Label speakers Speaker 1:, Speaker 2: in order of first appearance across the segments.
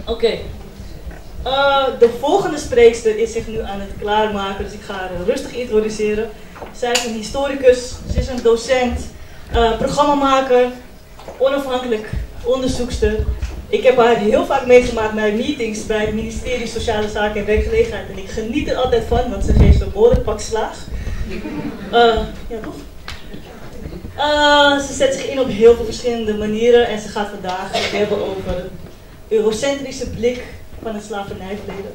Speaker 1: Oké. De volgende spreekster is zich nu aan het klaarmaken, dus ik ga haar rustig introduceren. Zij is een historicus, ze is een docent, programmamaker, onafhankelijk onderzoekster. Ik heb haar heel vaak meegemaakt naar meetings bij het ministerie Sociale Zaken en Werkgelegenheid. En ik geniet er altijd van, want ze geeft een behoorlijk pak slaag. Ja, toch? Ze zet zich in op heel veel verschillende manieren en ze gaat vandaag het hebben over een eurocentrische blik van het slavernijverleden.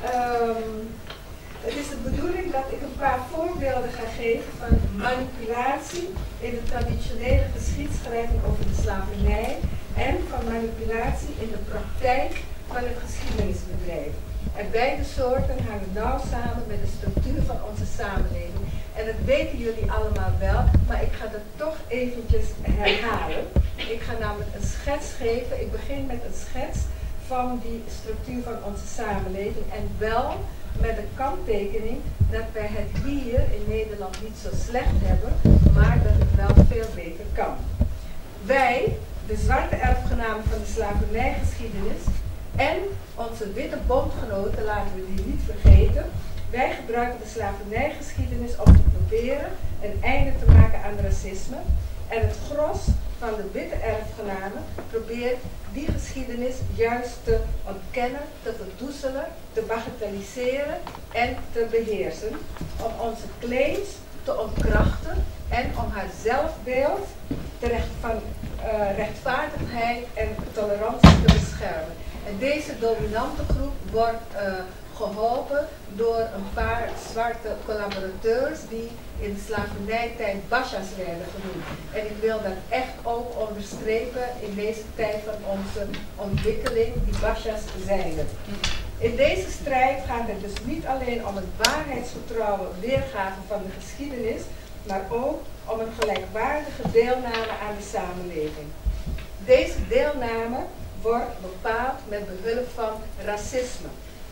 Speaker 2: Het is de bedoeling dat ik een paar voorbeelden ga geven van manipulatie in de traditionele geschiedschrijving over de slavernij en van manipulatie in de praktijk van het geschiedenisbedrijf. En beide soorten hangen nauw samen met de structuur van onze samenleving. En dat weten jullie allemaal wel, maar ik ga dat toch eventjes herhalen. Ik ga namelijk een schets geven. Ik begin met een schets van die structuur van onze samenleving en wel met de kanttekening dat wij het hier in Nederland niet zo slecht hebben, maar dat het wel veel beter kan. Wij, de zwarte erfgenamen van de slavernijgeschiedenis en onze witte bondgenoten, laten we die niet vergeten, wij gebruiken de slavernijgeschiedenis om te proberen een einde te maken aan racisme en het gros van de witte erfgenamen probeert die geschiedenis juist te ontkennen, te verdoezelen, te bagatelliseren en te beheersen, om onze claims te ontkrachten en om haar zelfbeeld van rechtvaardigheid en tolerantie te beschermen. En deze dominante groep wordt geholpen door een paar zwarte collaborateurs die in de slavernijtijd Bashas werden genoemd. En ik wil dat echt ook onderstrepen in deze tijd van onze ontwikkeling, die Bashas zijn. In deze strijd gaat het dus niet alleen om een waarheidsgetrouwe weergave van de geschiedenis, maar ook om een gelijkwaardige deelname aan de samenleving. Deze deelname wordt bepaald met behulp van racisme.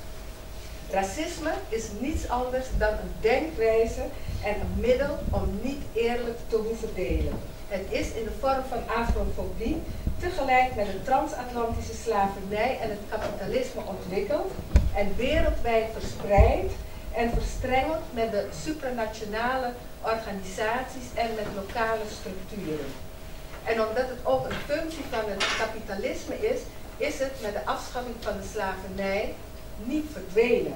Speaker 2: Racisme is niets anders dan een denkwijze en een middel om niet eerlijk te hoeven delen. Het is in de vorm van afrofobie tegelijk met de transatlantische slavernij en het kapitalisme ontwikkeld en wereldwijd verspreid en verstrengeld met de supranationale organisaties en met lokale structuren. En omdat het ook een functie van het kapitalisme is het met de afschaffing van de slavernij niet verdwenen.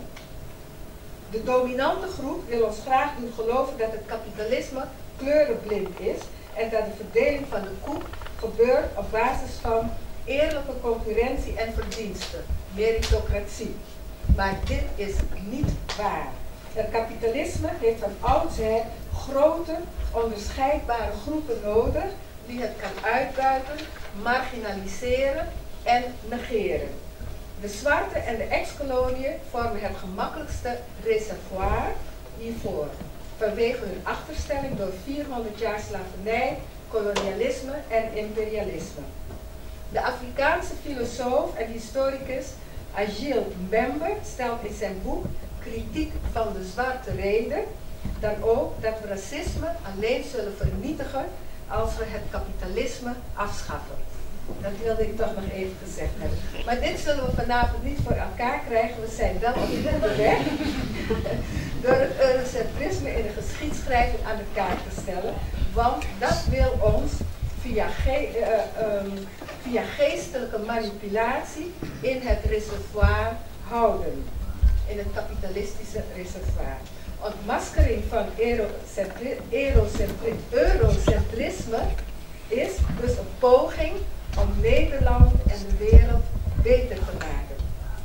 Speaker 2: De dominante groep wil ons graag doen geloven dat het kapitalisme kleurenblind is en dat de verdeling van de koek gebeurt op basis van eerlijke concurrentie en verdiensten, meritocratie. Maar dit is niet waar. Het kapitalisme heeft van oudsher grote, onderscheidbare groepen nodig die het kan uitbuiten, marginaliseren en negeren. De zwarte en de ex-koloniën vormen het gemakkelijkste reservoir hiervoor, vanwege hun achterstelling door 400 jaar slavernij, kolonialisme en imperialisme. De Afrikaanse filosoof en historicus Achille Mbembe stelt in zijn boek Kritiek van de zwarte rede dan ook dat we racisme alleen zullen vernietigen als we het kapitalisme afschaffen. Dat wilde ik toch nog even gezegd hebben. Maar dit zullen we vanavond niet voor elkaar krijgen. We zijn wel op de goede weg door het eurocentrisme in de geschiedschrijving aan de kaart te stellen. Want dat wil ons via geestelijke manipulatie in het reservoir houden. In het kapitalistische reservoir. Ontmaskering van eurocentrisme is dus een poging om Nederland en de wereld beter te maken.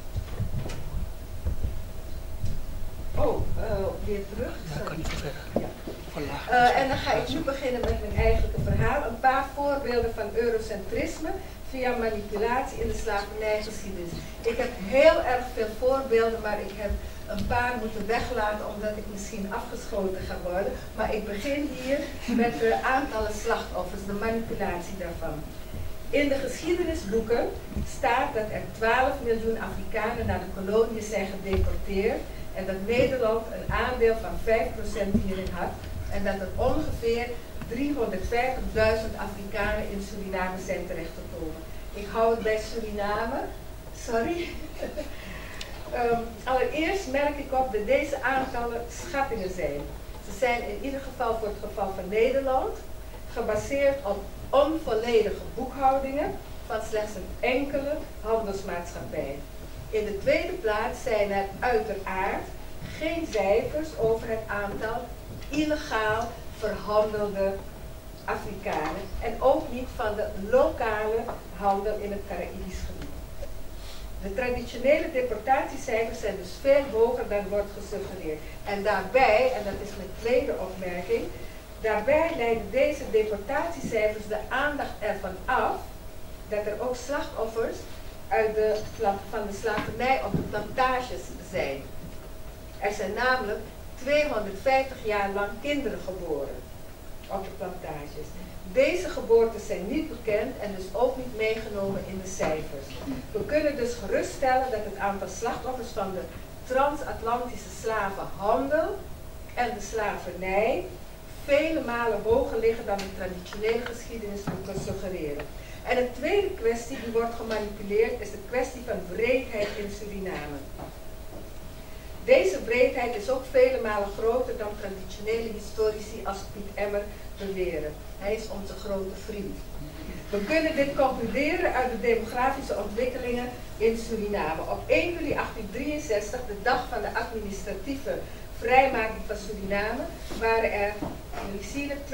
Speaker 2: Weer terug.
Speaker 3: Ja, kan niet verder.
Speaker 2: Ja. En dan ga ik nu beginnen met mijn eigenlijke verhaal. Een paar voorbeelden van eurocentrisme via manipulatie in de slavernijgeschiedenis. Ik heb heel erg veel voorbeelden, maar ik heb een paar moeten weglaten omdat ik misschien afgeschoten ga worden. Maar ik begin hier met de aantallen slachtoffers, de manipulatie daarvan. In de geschiedenisboeken staat dat er 12 miljoen Afrikanen naar de koloniën zijn gedeporteerd en dat Nederland een aandeel van 5% hierin had en dat er ongeveer 350.000 Afrikanen in Suriname zijn terechtgekomen. Ik hou het bij Suriname. Sorry. Allereerst merk ik op dat deze aantallen schattingen zijn. Ze zijn in ieder geval voor het geval van Nederland gebaseerd op onvolledige boekhoudingen van slechts een enkele handelsmaatschappij. In de tweede plaats zijn er uiteraard geen cijfers over het aantal illegaal verhandelde Afrikanen en ook niet van de lokale handel in het Caraïbisch gebied. De traditionele deportatiecijfers zijn dus veel hoger dan wordt gesuggereerd. En daarbij, en dat is mijn tweede opmerking, daarbij leiden deze deportatiecijfers de aandacht ervan af dat er ook slachtoffers van de slavernij op de plantages zijn. Er zijn namelijk 250 jaar lang kinderen geboren op de plantages. Deze geboortes zijn niet bekend en dus ook niet meegenomen in de cijfers. We kunnen dus geruststellen dat het aantal slachtoffers van de transatlantische slavenhandel en de slavernij vele malen hoger liggen dan de traditionele geschiedenis moet suggereren. En een tweede kwestie die wordt gemanipuleerd is de kwestie van wreedheid in Suriname. Deze wreedheid is ook vele malen groter dan traditionele historici als Piet Emmer beweren. Hij is onze grote vriend. We kunnen dit concluderen uit de demografische ontwikkelingen in Suriname. Op 1 juli 1863, de dag van de administratieve vrijmaking van Suriname, waren er, jullie zien het,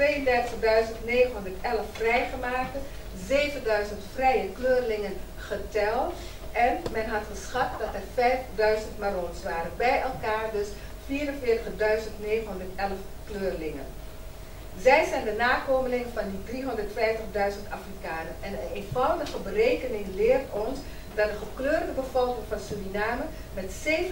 Speaker 2: 32.911 vrijgemaakte, 7.000 vrije kleurlingen geteld en men had geschat dat er 5.000 Marons waren. Bij elkaar dus 44.911 kleurlingen. Zij zijn de nakomelingen van die 350.000 Afrikanen. En een eenvoudige berekening leert ons dat de gekleurde bevolking van Suriname met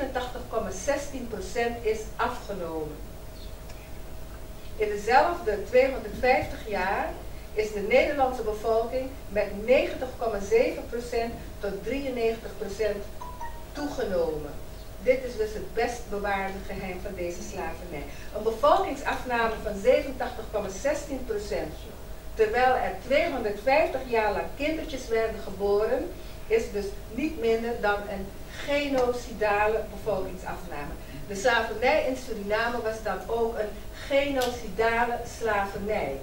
Speaker 2: 87,16% is afgenomen. In dezelfde 250 jaar is de Nederlandse bevolking met 90,7% tot 93% toegenomen. Dit is dus het best bewaarde geheim van deze slavernij. Een bevolkingsafname van 87,16%, terwijl er 250 jaar lang kindertjes werden geboren, is dus niet minder dan een genocidale bevolkingsafname. De slavernij in Suriname was dan ook een genocidale slavernij.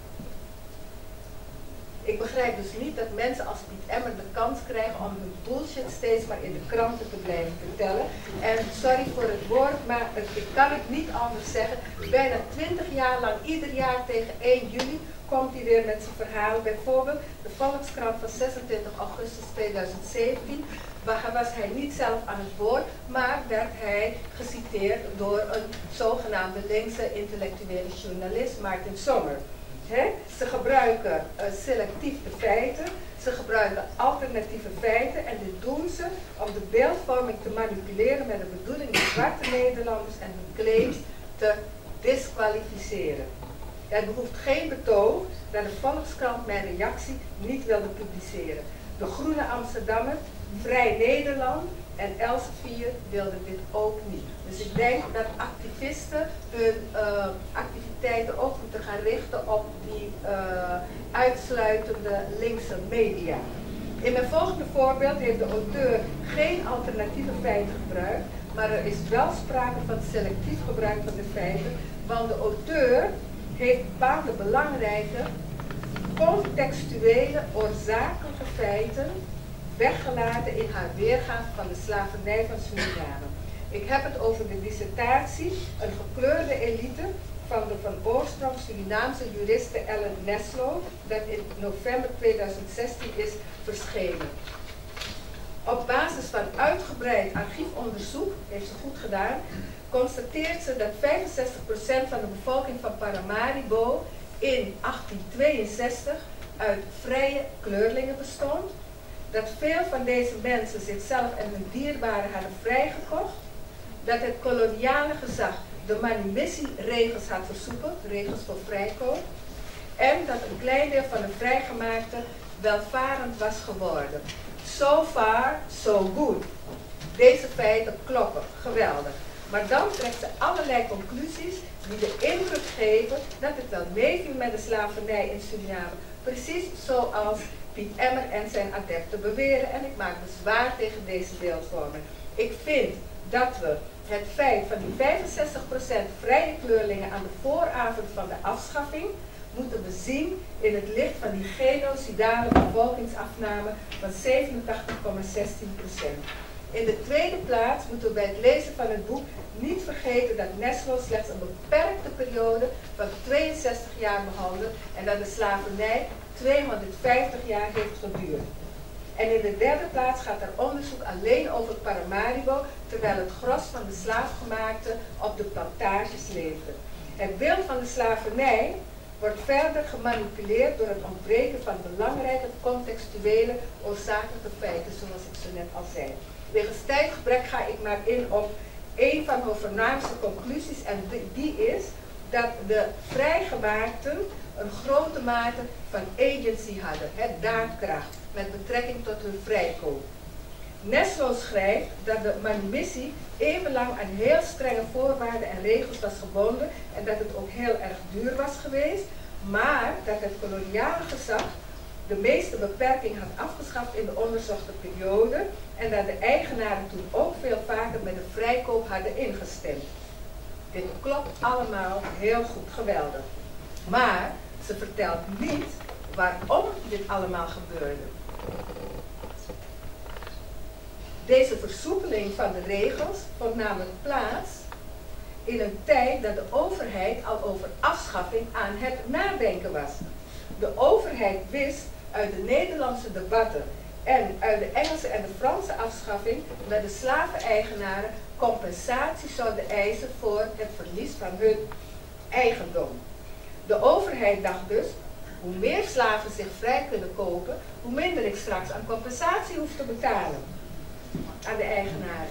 Speaker 2: Ik begrijp dus niet dat mensen als Piet Emmer de kans krijgen om hun bullshit steeds maar in de kranten te blijven vertellen. En sorry voor het woord, maar ik kan het niet anders zeggen. Bijna 20 jaar lang, ieder jaar tegen 1 juli, komt hij weer met zijn verhaal. Bijvoorbeeld de Volkskrant van 26 augustus 2017. Was hij niet zelf aan het woord, maar werd hij geciteerd door een zogenaamde linkse intellectuele journalist, Martin Sommer. Ze gebruiken selectief de feiten, ze gebruiken alternatieve feiten en dit doen ze om de beeldvorming te manipuleren met de bedoeling de zwarte Nederlanders en hun claims te disqualificeren. Er behoeft geen betoog dat de Volkskrant mijn reactie niet wilde publiceren. De Groene Amsterdammer, Vrij Nederland en Elsevier wilden dit ook niet. Dus ik denk dat activisten hun activiteiten ook moeten gaan richten op die uitsluitende linkse media. In mijn volgende voorbeeld heeft de auteur geen alternatieve feiten gebruikt, maar er is wel sprake van selectief gebruik van de feiten, want de auteur heeft bepaalde belangrijke contextuele oorzakelijke feiten weggelaten in haar weergave van de slavernij van Suriname. Ik heb het over de dissertatie, een gekleurde elite van de van oorsprong Surinaamse juriste Ellen Neslo, dat in november 2016 is verschenen. Op basis van uitgebreid archiefonderzoek, heeft ze goed gedaan, constateert ze dat 65% van de bevolking van Paramaribo in 1862 uit vrije kleurlingen bestond, dat veel van deze mensen zichzelf en hun dierbaren hadden vrijgekocht, dat het koloniale gezag de manumissie-regels had versoepeld, regels voor vrijkoop, en dat een klein deel van de vrijgemaakten welvarend was geworden. So far, so good. Deze feiten kloppen, geweldig. Maar dan trekt ze allerlei conclusies die de indruk geven dat het wel meeviel met de slavernij in Suriname. Precies zoals Piet Emmer en zijn adepten beweren en ik maak bezwaar tegen deze beeldvorming. Ik vind dat we het feit van die 65% vrije kleurlingen aan de vooravond van de afschaffing moeten we zien in het licht van die genocidale bevolkingsafname van 87,16%. In de tweede plaats moeten we bij het lezen van het boek niet vergeten dat Neslo slechts een beperkte periode van 62 jaar behandelt en dat de slavernij 250 jaar heeft geduurd. En in de derde plaats gaat er onderzoek alleen over Paramaribo, terwijl het gros van de slaafgemaakten op de plantages leefde. Het beeld van de slavernij wordt verder gemanipuleerd door het ontbreken van belangrijke contextuele oorzakelijke feiten, zoals ik zo net al zei. Wegens tijdgebrek ga ik maar in op een van mijn voornaamste conclusies en die is dat de vrijgemaakten een grote mate van agency hadden, daadkracht, met betrekking tot hun vrijkoop. Neslo schrijft dat de manumissie eeuwenlang aan heel strenge voorwaarden en regels was gebonden en dat het ook heel erg duur was geweest, maar dat het koloniale gezag de meeste beperking had afgeschaft in de onderzochte periode en dat de eigenaren toen ook veel vaker met de vrijkoop hadden ingestemd. Dit klopt allemaal heel goed, geweldig. Maar ze vertelt niet waarom dit allemaal gebeurde. Deze versoepeling van de regels vond namelijk plaats in een tijd dat de overheid al over afschaffing aan het nadenken was. De overheid wist uit de Nederlandse debatten en uit de Engelse en de Franse afschaffing dat de slaveneigenaren compensatie zouden eisen voor het verlies van hun eigendom. De overheid dacht dus, hoe meer slaven zich vrij kunnen kopen, hoe minder ik straks aan compensatie hoef te betalen aan de eigenaren.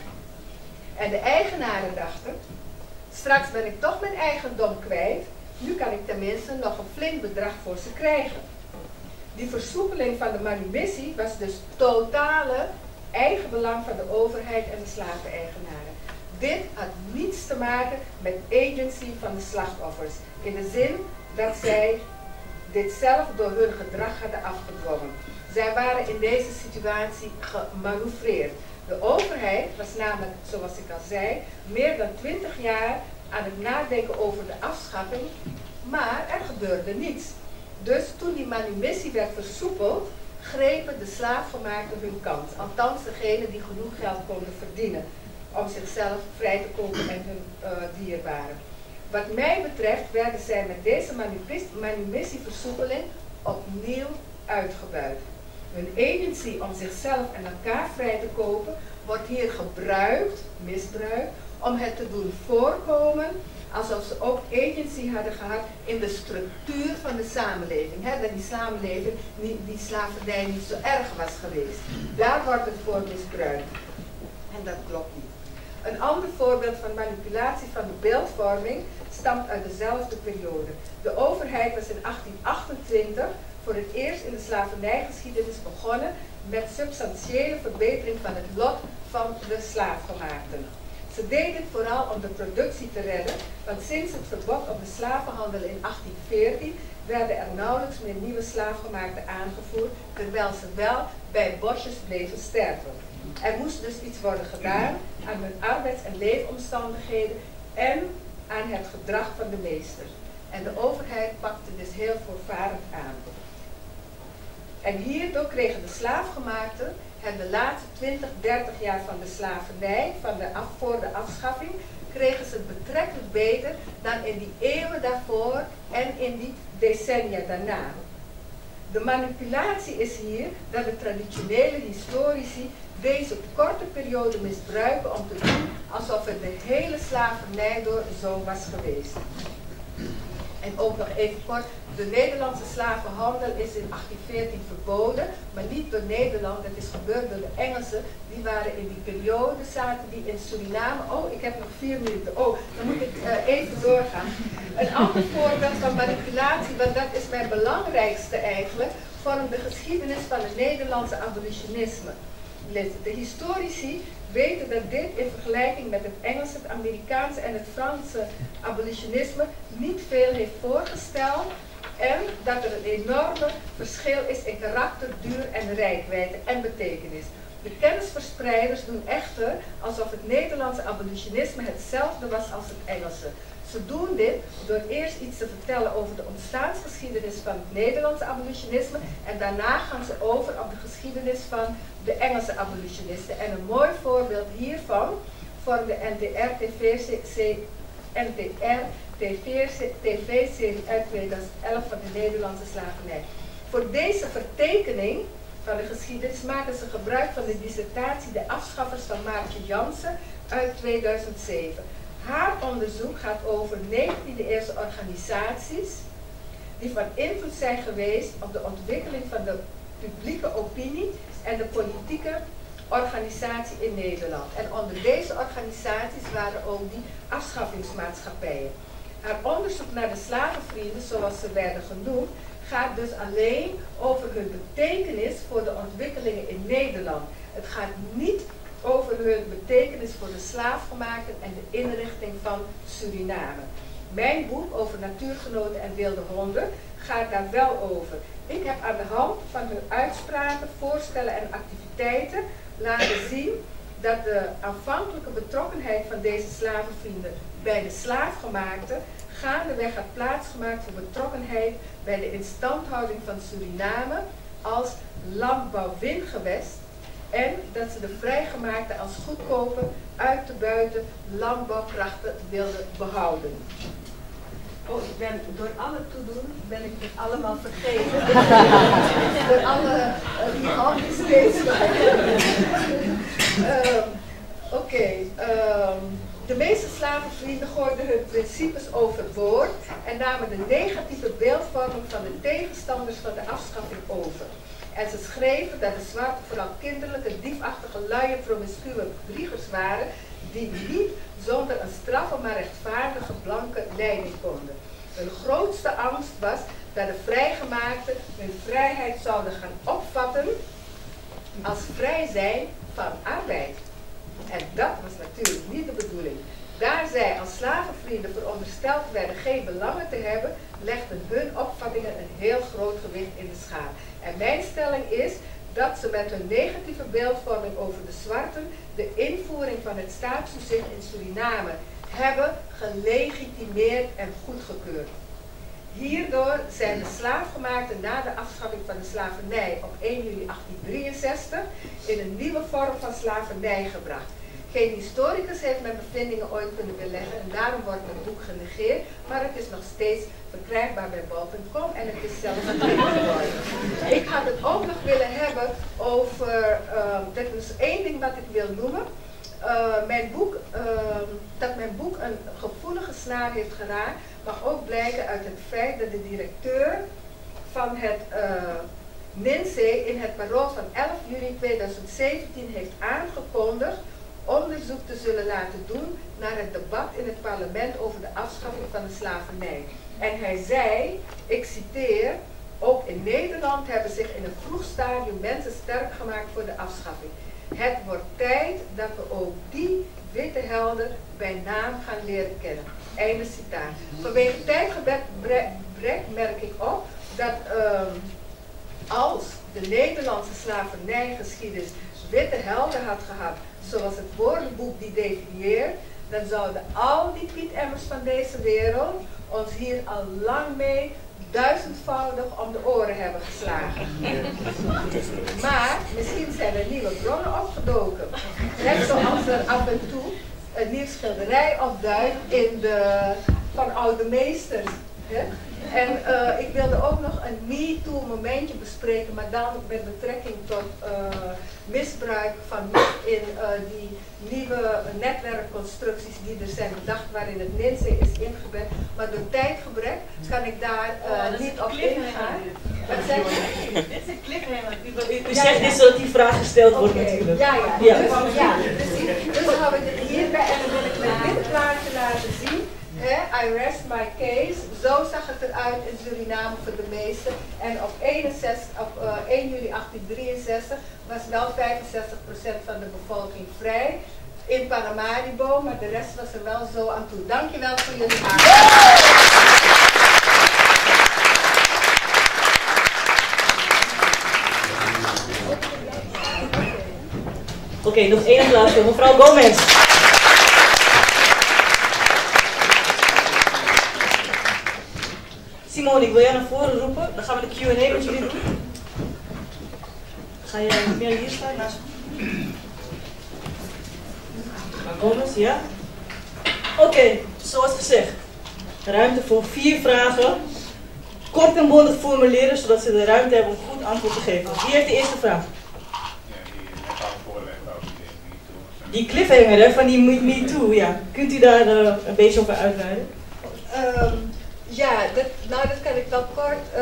Speaker 2: En de eigenaren dachten, straks ben ik toch mijn eigendom kwijt, nu kan ik tenminste nog een flink bedrag voor ze krijgen. Die versoepeling van de manumissie was dus totale eigenbelang van de overheid en de slaveneigenaren. Dit had niets te maken met agency van de slachtoffers, in de zin dat zij dit zelf door hun gedrag hadden afgedwongen. Zij waren in deze situatie gemanoeuvreerd. De overheid was namelijk, zoals ik al zei, meer dan 20 jaar aan het nadenken over de afschaffing, maar er gebeurde niets. Dus toen die manumissie werd versoepeld, grepen de slaafgemaakten hun kans. Althans degenen die genoeg geld konden verdienen om zichzelf vrij te kopen en hun dierbaren. Wat mij betreft werden zij met deze manumissieversoepeling opnieuw uitgebuit. Hun agency om zichzelf en elkaar vrij te kopen wordt hier gebruikt, misbruikt, om het te doen voorkomen alsof ze ook agency hadden gehad in de structuur van de samenleving. Dat die samenleving, die slavernij niet zo erg was geweest. Daar wordt het voor misbruikt. En dat klopt niet. Een ander voorbeeld van manipulatie van de beeldvorming stamt uit dezelfde periode. De overheid was in 1828 voor het eerst in de slavernijgeschiedenis begonnen met substantiële verbetering van het lot van de slaafgemaakten. Ze deden dit vooral om de productie te redden, want sinds het verbod op de slavenhandel in 1814 werden er nauwelijks meer nieuwe slaafgemaakten aangevoerd, terwijl ze wel bij bosjes bleven sterven. Er moest dus iets worden gedaan aan hun arbeids- en leefomstandigheden en aan het gedrag van de meester. En de overheid pakte dus heel voortvarend aan. En hierdoor kregen de slaafgemaakten het de laatste 20, 30 jaar van de slavernij, voor de afschaffing, kregen ze het betrekkelijk beter dan in die eeuwen daarvoor en in die decennia daarna. De manipulatie is hier dat de traditionele historici deze korte periode misbruiken om te doen alsof het de hele slavernij door zo was geweest. En ook nog even kort, de Nederlandse slavenhandel is in 1814 verboden, maar niet door Nederland, het is gebeurd door de Engelsen. Die waren in die periode, zaten die in Suriname. Oh, ik heb nog 4 minuten. Oh, dan moet ik even doorgaan. Een ander voorbeeld van manipulatie, want dat is mijn belangrijkste eigenlijk, vormt de geschiedenis van het Nederlandse abolitionisme. De historici weten dat dit in vergelijking met het Engelse, het Amerikaanse en het Franse abolitionisme niet veel heeft voorgesteld En dat er een enorme verschil is in karakter, duur en reikwijdte en betekenis. De kennisverspreiders doen echter alsof het Nederlandse abolitionisme hetzelfde was als het Engelse. Ze doen dit door eerst iets te vertellen over de ontstaansgeschiedenis van het Nederlandse abolitionisme en daarna gaan ze over op de geschiedenis van de Engelse abolitionisten. En een mooi voorbeeld hiervan vormde NTR-TV-serie uit 2011 van de Nederlandse slavernij. Voor deze vertekening van de geschiedenis maken ze gebruik van de dissertatie De Afschaffers van Maartje Jansen uit 2007. Haar onderzoek gaat over 19e-eeuwse organisaties die van invloed zijn geweest op de ontwikkeling van de publieke opinie en de politieke organisatie in Nederland. En onder deze organisaties waren ook die afschaffingsmaatschappijen. Haar onderzoek naar de slavenvrienden, zoals ze werden genoemd, gaat dus alleen over hun betekenis voor de ontwikkelingen in Nederland. Het gaat niet over hun betekenis voor de slaafgemaakten en de inrichting van Suriname. Mijn boek over natuurgenoten en wilde honden gaat daar wel over. Ik heb aan de hand van hun uitspraken, voorstellen en activiteiten laten zien dat de aanvankelijke betrokkenheid van deze slavenvrienden bij de slaafgemaakten gaandeweg had plaatsgemaakt voor betrokkenheid bij de instandhouding van Suriname als landbouwwingewest en dat ze de vrijgemaakten als goedkope, uit te buiten landbouwkrachten wilden behouden. Oh, ik ben door alle toedoen ben ik het allemaal vergeten. Door alle die hand is steeds de meeste slavenvrienden gooiden hun principes overboord en namen de negatieve beeldvorming van de tegenstanders van de afschaffing over. En ze schreven dat de zwarten vooral kinderlijke, diefachtige, luie, promiscue bedriegers waren die niet zonder een straffe maar rechtvaardige blanke leiding konden. Hun grootste angst was dat de vrijgemaakten hun vrijheid zouden gaan opvatten als vrij zijn van arbeid. En dat was natuurlijk niet de bedoeling. Daar zij als slavenvrienden verondersteld werden geen belangen te hebben, legden hun opvattingen een heel groot gewicht in de schaal. En mijn stelling is dat ze met hun negatieve beeldvorming over de zwarten de invoering van het staatstoezicht in Suriname hebben gelegitimeerd en goedgekeurd. Hierdoor zijn de slaafgemaakten na de afschaffing van de slavernij op 1 juli 1863 in een nieuwe vorm van slavernij gebracht. Geen historicus heeft mijn bevindingen ooit kunnen beleggen en daarom wordt mijn boek genegeerd, maar het is nog steeds verkrijgbaar bij bol.com en het is zelfs geworden. Ik had het ook nog willen hebben over, dat is één ding wat ik wil noemen, dat mijn boek een gevoelige snaar heeft geraakt, mag ook blijken uit het feit dat de directeur van het NINSE in het parool van 11 juli 2017 heeft aangekondigd onderzoek te zullen laten doen naar het debat in het parlement over de afschaffing van de slavernij. En hij zei, ik citeer, ook in Nederland hebben zich in een vroeg stadium mensen sterk gemaakt voor de afschaffing. Het wordt tijd dat we ook die witte helden bij naam gaan leren kennen. Einde citaat. Vanwege tijdgebrek merk ik op dat als de Nederlandse slavernijgeschiedenis witte helden had gehad, zoals het woordenboek die definieert, dan zouden al die Piet Emmers van deze wereld ons hier al lang mee duizendvoudig om de oren hebben geslagen. Maar misschien zijn er nieuwe bronnen opgedoken. Net zoals er af en toe een nieuw schilderij opduikt in van oude meesters. Hè? En ik wilde ook nog een MeToo momentje bespreken, maar dan met betrekking tot misbruik van macht in die nieuwe netwerkconstructies die er zijn bedacht, waarin het NINSE is ingebed. Maar door tijdgebrek kan ik daar niet op ingaan.
Speaker 1: Dit is een cliffhanger. U zegt dus dat die vraag gesteld wordt natuurlijk.
Speaker 2: Ja. Precies. Dus dan hebben we het hierbij en dan wil ik met dit plaatje laten zien. I rest my case. Zo zag het eruit in Suriname voor de meesten. En op 1 juli 1863 was wel 65% van de bevolking vrij in Paramaribo, maar de rest was er wel zo aan toe. Dankjewel voor jullie aandacht.
Speaker 1: Oké, nog één applaus voor mevrouw Gomez. Simone, ik wil jij naar voren roepen. Dan gaan we de Q&A met jullie doen. Ga jij meer hier staan? Naast mevrouw Gomez, ja? Oké, zoals gezegd. Ruimte voor 4 vragen. Kort en bondig formuleren, zodat ze de ruimte hebben om goed antwoord te geven. Wie heeft de eerste vraag? Die cliffhanger hè, van die Me Too, ja. Kunt u daar een beetje over uitweiden?
Speaker 2: Ja, dat kan ik wel kort.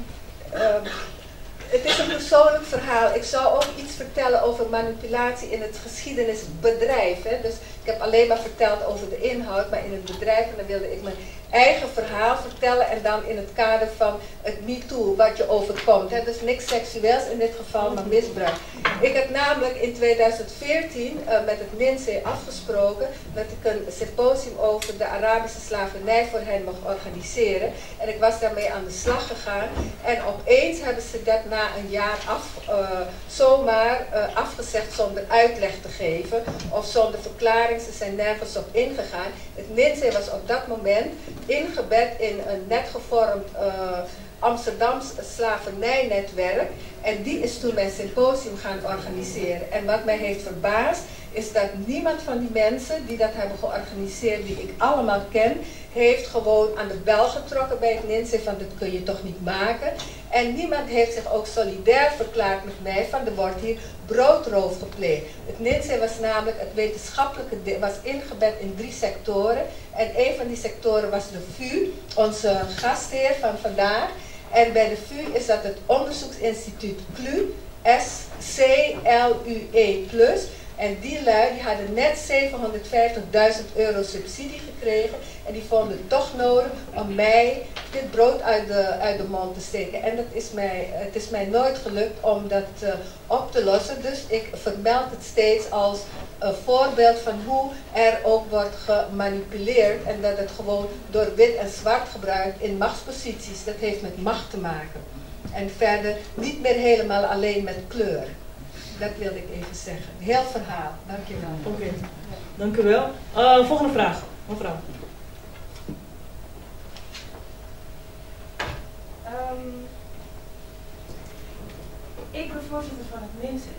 Speaker 2: Het is een persoonlijk verhaal. Ik zou ook iets vertellen over manipulatie in het geschiedenisbedrijf. Hè. Dus ik heb alleen maar verteld over de inhoud, maar in het bedrijf, en dan wilde ik mijn eigen verhaal vertellen en dan in het kader van het MeToo, wat je overkomt. Hè. Dus niks seksueels in dit geval, maar misbruik. Ik heb namelijk in 2014 met het NINSE afgesproken dat ik een symposium over de Arabische slavernij voor hen mocht organiseren. En ik was daarmee aan de slag gegaan. En opeens hebben ze dat na een jaar zomaar afgezegd zonder uitleg te geven of zonder verklaring. Ze zijn nergens op ingegaan. Het NINSE was op dat moment ingebed in een net gevormd Amsterdams slavernijnetwerk. En die is toen mijn symposium gaan organiseren. En wat mij heeft verbaasd is dat niemand van die mensen die dat hebben georganiseerd, die ik allemaal ken, heeft gewoon aan de bel getrokken bij het NINSE van dat kun je toch niet maken. En niemand heeft zich ook solidair verklaard met mij van er wordt hier broodroof gepleegd. Het NINSE was namelijk het wetenschappelijke was ingebed in 3 sectoren. En een van die sectoren was de VU, onze gastheer van vandaag. En bij de VU is dat het onderzoeksinstituut CLUE, SCLUE+. En die lui die hadden net 750.000 euro subsidie gekregen. En die vonden het toch nodig om mij dit brood uit de mond te steken. En het is mij nooit gelukt om dat op te lossen. Dus ik vermeld het steeds als een voorbeeld van hoe er ook wordt gemanipuleerd. En dat het gewoon door wit en zwart gebruikt in machtsposities. Dat heeft met macht te maken. En verder niet meer helemaal alleen met kleur. Dat wilde ik even zeggen. Heel verhaal. Dankjewel.
Speaker 1: Oké, dank u wel. Volgende vraag. Mevrouw.
Speaker 3: Ik ben voorzitter van het NINSE.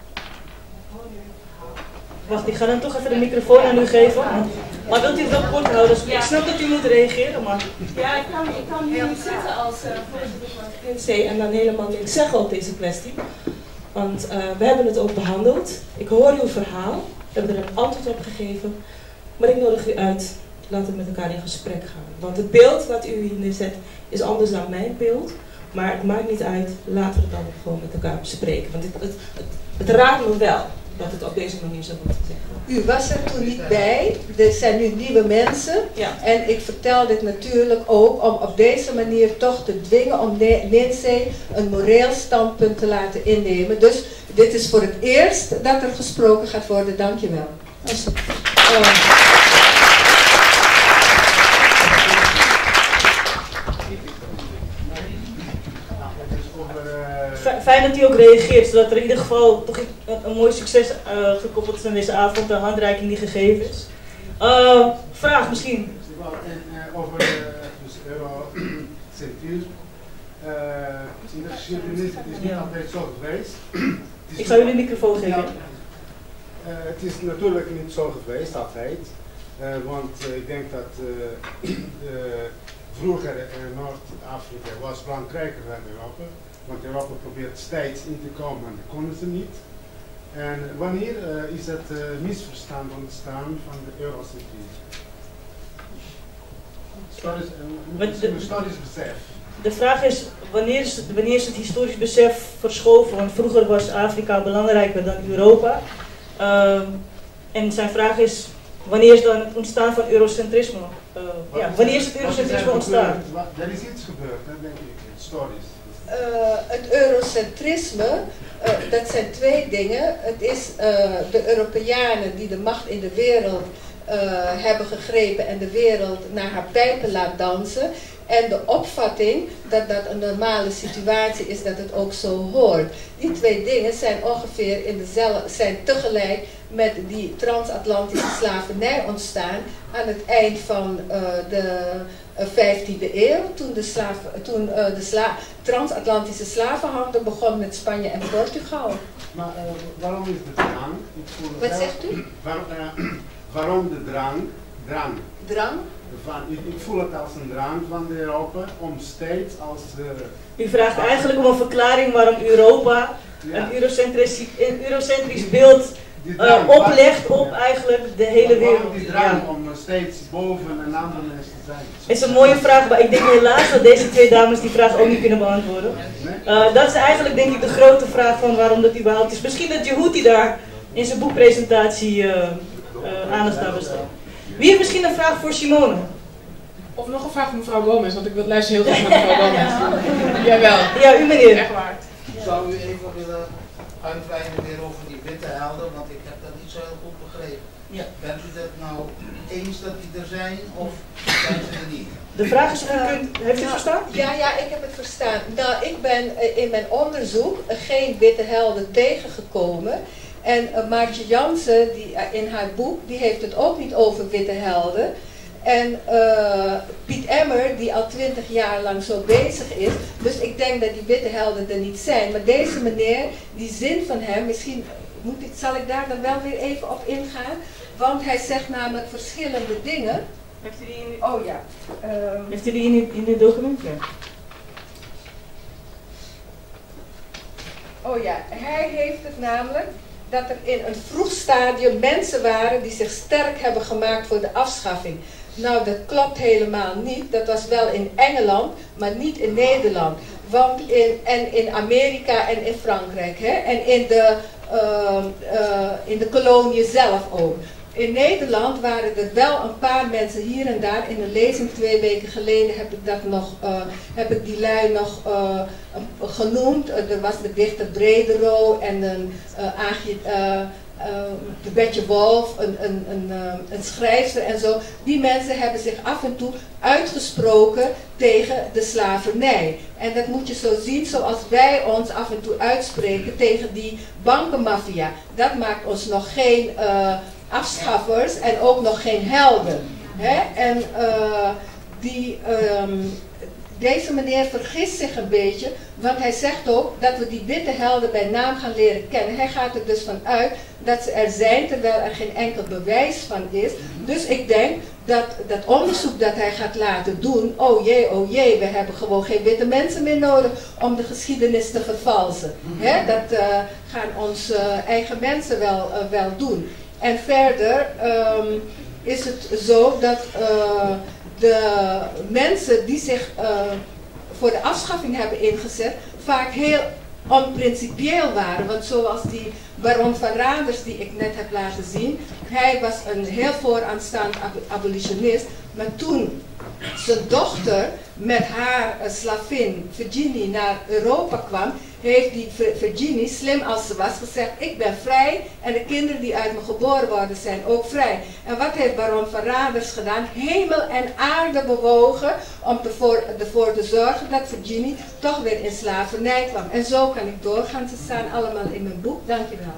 Speaker 1: Wacht, ik ga dan toch even de microfoon aan u geven. Maar wilt u het wel kort houden? Dus ik snap dat u moet reageren, maar...
Speaker 3: Ja, ik kan hier niet zitten als voorzitter van het NINSE en dan helemaal niks zeggen op deze kwestie. Want we hebben het ook behandeld. Ik hoor uw verhaal. We hebben er een antwoord op gegeven. Maar ik nodig u uit. Laten we met elkaar in gesprek gaan. Want het beeld wat u hier neerzet is anders dan mijn beeld. Maar het maakt niet uit. Laten we het dan gewoon met elkaar bespreken. Want het raakt me wel dat het op deze manier zo wordt gezegd.
Speaker 2: U was er toen niet bij. Er zijn nu nieuwe mensen.
Speaker 1: Ja.
Speaker 2: En ik vertel dit natuurlijk ook om op deze manier toch te dwingen om NINSE een moreel standpunt te laten innemen. Dus dit is voor het eerst dat er gesproken gaat worden. Dankjewel.
Speaker 1: Fijn dat u ook reageert, zodat er in ieder geval toch een mooi succes gekoppeld is aan deze avond, de handreiking die gegeven is. Vraag misschien?
Speaker 4: Over dus eurocentrisme. In de geschiedenis het is niet altijd zo geweest.
Speaker 1: Ik zal jullie de microfoon geven.
Speaker 4: Het is natuurlijk niet zo geweest altijd. Want ik denk dat vroeger Noord-Afrika was belangrijker dan Europa. Want Europa probeert steeds in te komen en dat konden ze niet. En wanneer is het misverstand ontstaan van de eurocentrisme? Historisch besef.
Speaker 1: De vraag is, wanneer is het historisch besef verschoven? Want vroeger was Afrika belangrijker dan Europa. En zijn vraag is, wanneer is dan het ontstaan van eurocentrisme? Wanneer is het eurocentrisme ontstaan?
Speaker 4: Er is iets gebeurd, denk ik, historisch.
Speaker 2: Het eurocentrisme, dat zijn 2 dingen. Het is de Europeanen die de macht in de wereld hebben gegrepen en de wereld naar haar pijpen laat dansen. En de opvatting dat dat een normale situatie is, dat het ook zo hoort. Die twee dingen zijn ongeveer zijn tegelijk met die transatlantische slavernij ontstaan aan het eind van de 15e eeuw, toen de transatlantische slavenhandel begon met Spanje en Portugal.
Speaker 4: Maar waarom is de drang?
Speaker 2: Wat zegt u?
Speaker 4: Waarom de drang?
Speaker 2: Drang?
Speaker 4: Ik voel het als een drang van Europa om steeds als...
Speaker 1: U vraagt eigenlijk om een verklaring waarom Europa een eurocentrisch beeld oplegt op eigenlijk de hele wereld.
Speaker 4: Waarom die drang om steeds boven een ander mens te zijn?
Speaker 1: Het is een mooie vraag, maar ik denk helaas dat deze twee dames die vraag ook niet kunnen beantwoorden. Dat is eigenlijk denk ik de grote vraag van waarom dat überhaupt is. Misschien dat Jehuti daar in zijn boekpresentatie aandacht aan besteedt. Wie heeft misschien een vraag voor Simone?
Speaker 5: Of nog een vraag voor mevrouw Gomez, want ik luister heel graag naar mevrouw Gomez. Jawel.
Speaker 1: Ja, u meneer.
Speaker 5: Echt waar.
Speaker 6: Zou u even willen uitweiden weer over die witte helden, want ik heb dat niet zo heel goed begrepen.
Speaker 1: Ja.
Speaker 6: Bent u dat nou eens dat die er zijn, of zijn ze er niet?
Speaker 1: De vraag is of u kunt... Heeft u het verstaan?
Speaker 2: Ja, ik heb het verstaan. Nou, ik ben in mijn onderzoek geen witte helden tegengekomen. En Maartje Jansen, die in haar boek, die heeft het ook niet over witte helden. En Piet Emmer, die al 20 jaar lang zo bezig is. Dus ik denk dat die witte helden er niet zijn. Maar deze meneer, die zin van hem, misschien zal ik daar dan wel weer even op ingaan. Want hij zegt namelijk verschillende dingen.
Speaker 1: Heeft u die in,
Speaker 2: oh ja.
Speaker 1: Heeft u die in het document? Ja.
Speaker 2: Oh ja, hij heeft het namelijk dat er in een vroeg stadium mensen waren die zich sterk hebben gemaakt voor de afschaffing. Nou, dat klopt helemaal niet. Dat was wel in Engeland, maar niet in Nederland. Want in Amerika en in Frankrijk. Hè? En in de koloniën zelf ook. In Nederland waren er wel een paar mensen hier en daar. In een lezing 2 weken geleden heb ik die lui nog genoemd. Er was de dichter Bredero en de Betje Wolf, een schrijfster en zo. Die mensen hebben zich af en toe uitgesproken tegen de slavernij. En dat moet je zo zien zoals wij ons af en toe uitspreken tegen die bankenmafia. Dat maakt ons nog geen afschaffers en ook nog geen helden. Hè? En deze meneer vergist zich een beetje, want hij zegt ook dat we die witte helden bij naam gaan leren kennen. Hij gaat er dus van uit dat ze er zijn, terwijl er geen enkel bewijs van is. Dus ik denk dat dat onderzoek dat hij gaat laten doen, oh jee, we hebben gewoon geen witte mensen meer nodig om de geschiedenis te vervalsen. Hè? Dat gaan onze eigen mensen wel doen. En verder is het zo dat de mensen die zich voor de afschaffing hebben ingezet, vaak heel onprincipieel waren. Want zoals die baron van Raders die ik net heb laten zien, hij was een heel vooraanstaand abolitionist, maar toen zijn dochter met haar slavin Virginie naar Europa kwam, heeft die Virginie, slim als ze was, gezegd: ik ben vrij en de kinderen die uit me geboren worden zijn ook vrij. En wat heeft baron van Raders gedaan? Hemel en aarde bewogen om ervoor te zorgen dat Virginie toch weer in slavernij kwam. En zo kan ik doorgaan. Ze staan allemaal in mijn boek. Dankjewel.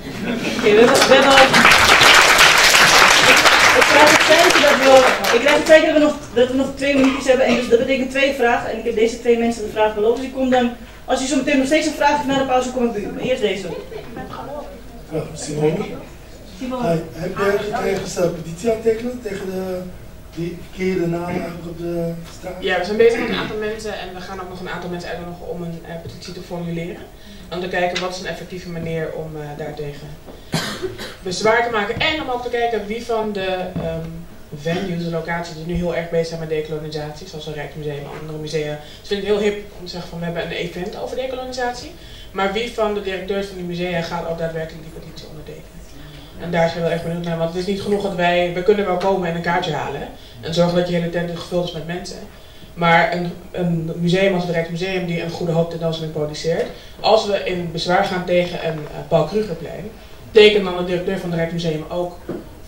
Speaker 1: Ik krijg het teken dat we nog 2 minuutjes hebben. En dus dat betekent 2 vragen. En ik heb deze 2 mensen de vraag beloofd. Dus ik kom dan, als u zo meteen nog steeds een vraag heeft na de pauze, kom ik bij u. Maar eerst deze.
Speaker 7: Ja, Simone. Heb jij gekregen petitie aantekenen tegen die verkeerde namen op de straat?
Speaker 5: Ja, we zijn bezig met een aantal mensen en we gaan ook nog een aantal mensen uitnodigen om een petitie te formuleren. Om te kijken wat is een effectieve manier om daartegen bezwaar te maken. En om ook te kijken wie van de venues, de locaties die nu heel erg bezig zijn met dekolonisatie, zoals een Rijksmuseum en andere musea. Dus vind ik heel hip om te zeggen van we hebben een event over dekolonisatie. Maar wie van de directeurs van die musea gaat ook daadwerkelijk die petitie ondertekenen? En daar zijn we wel echt benieuwd naar, want het is niet genoeg dat we kunnen wel komen en een kaartje halen en zorgen dat je hele tent gevuld is met mensen. Maar een museum als het Rijksmuseum die een goede hoop tentoonstelling produceert, als we in bezwaar gaan tegen een Paul Krugerplein, tekent dan de directeur van het Rijksmuseum ook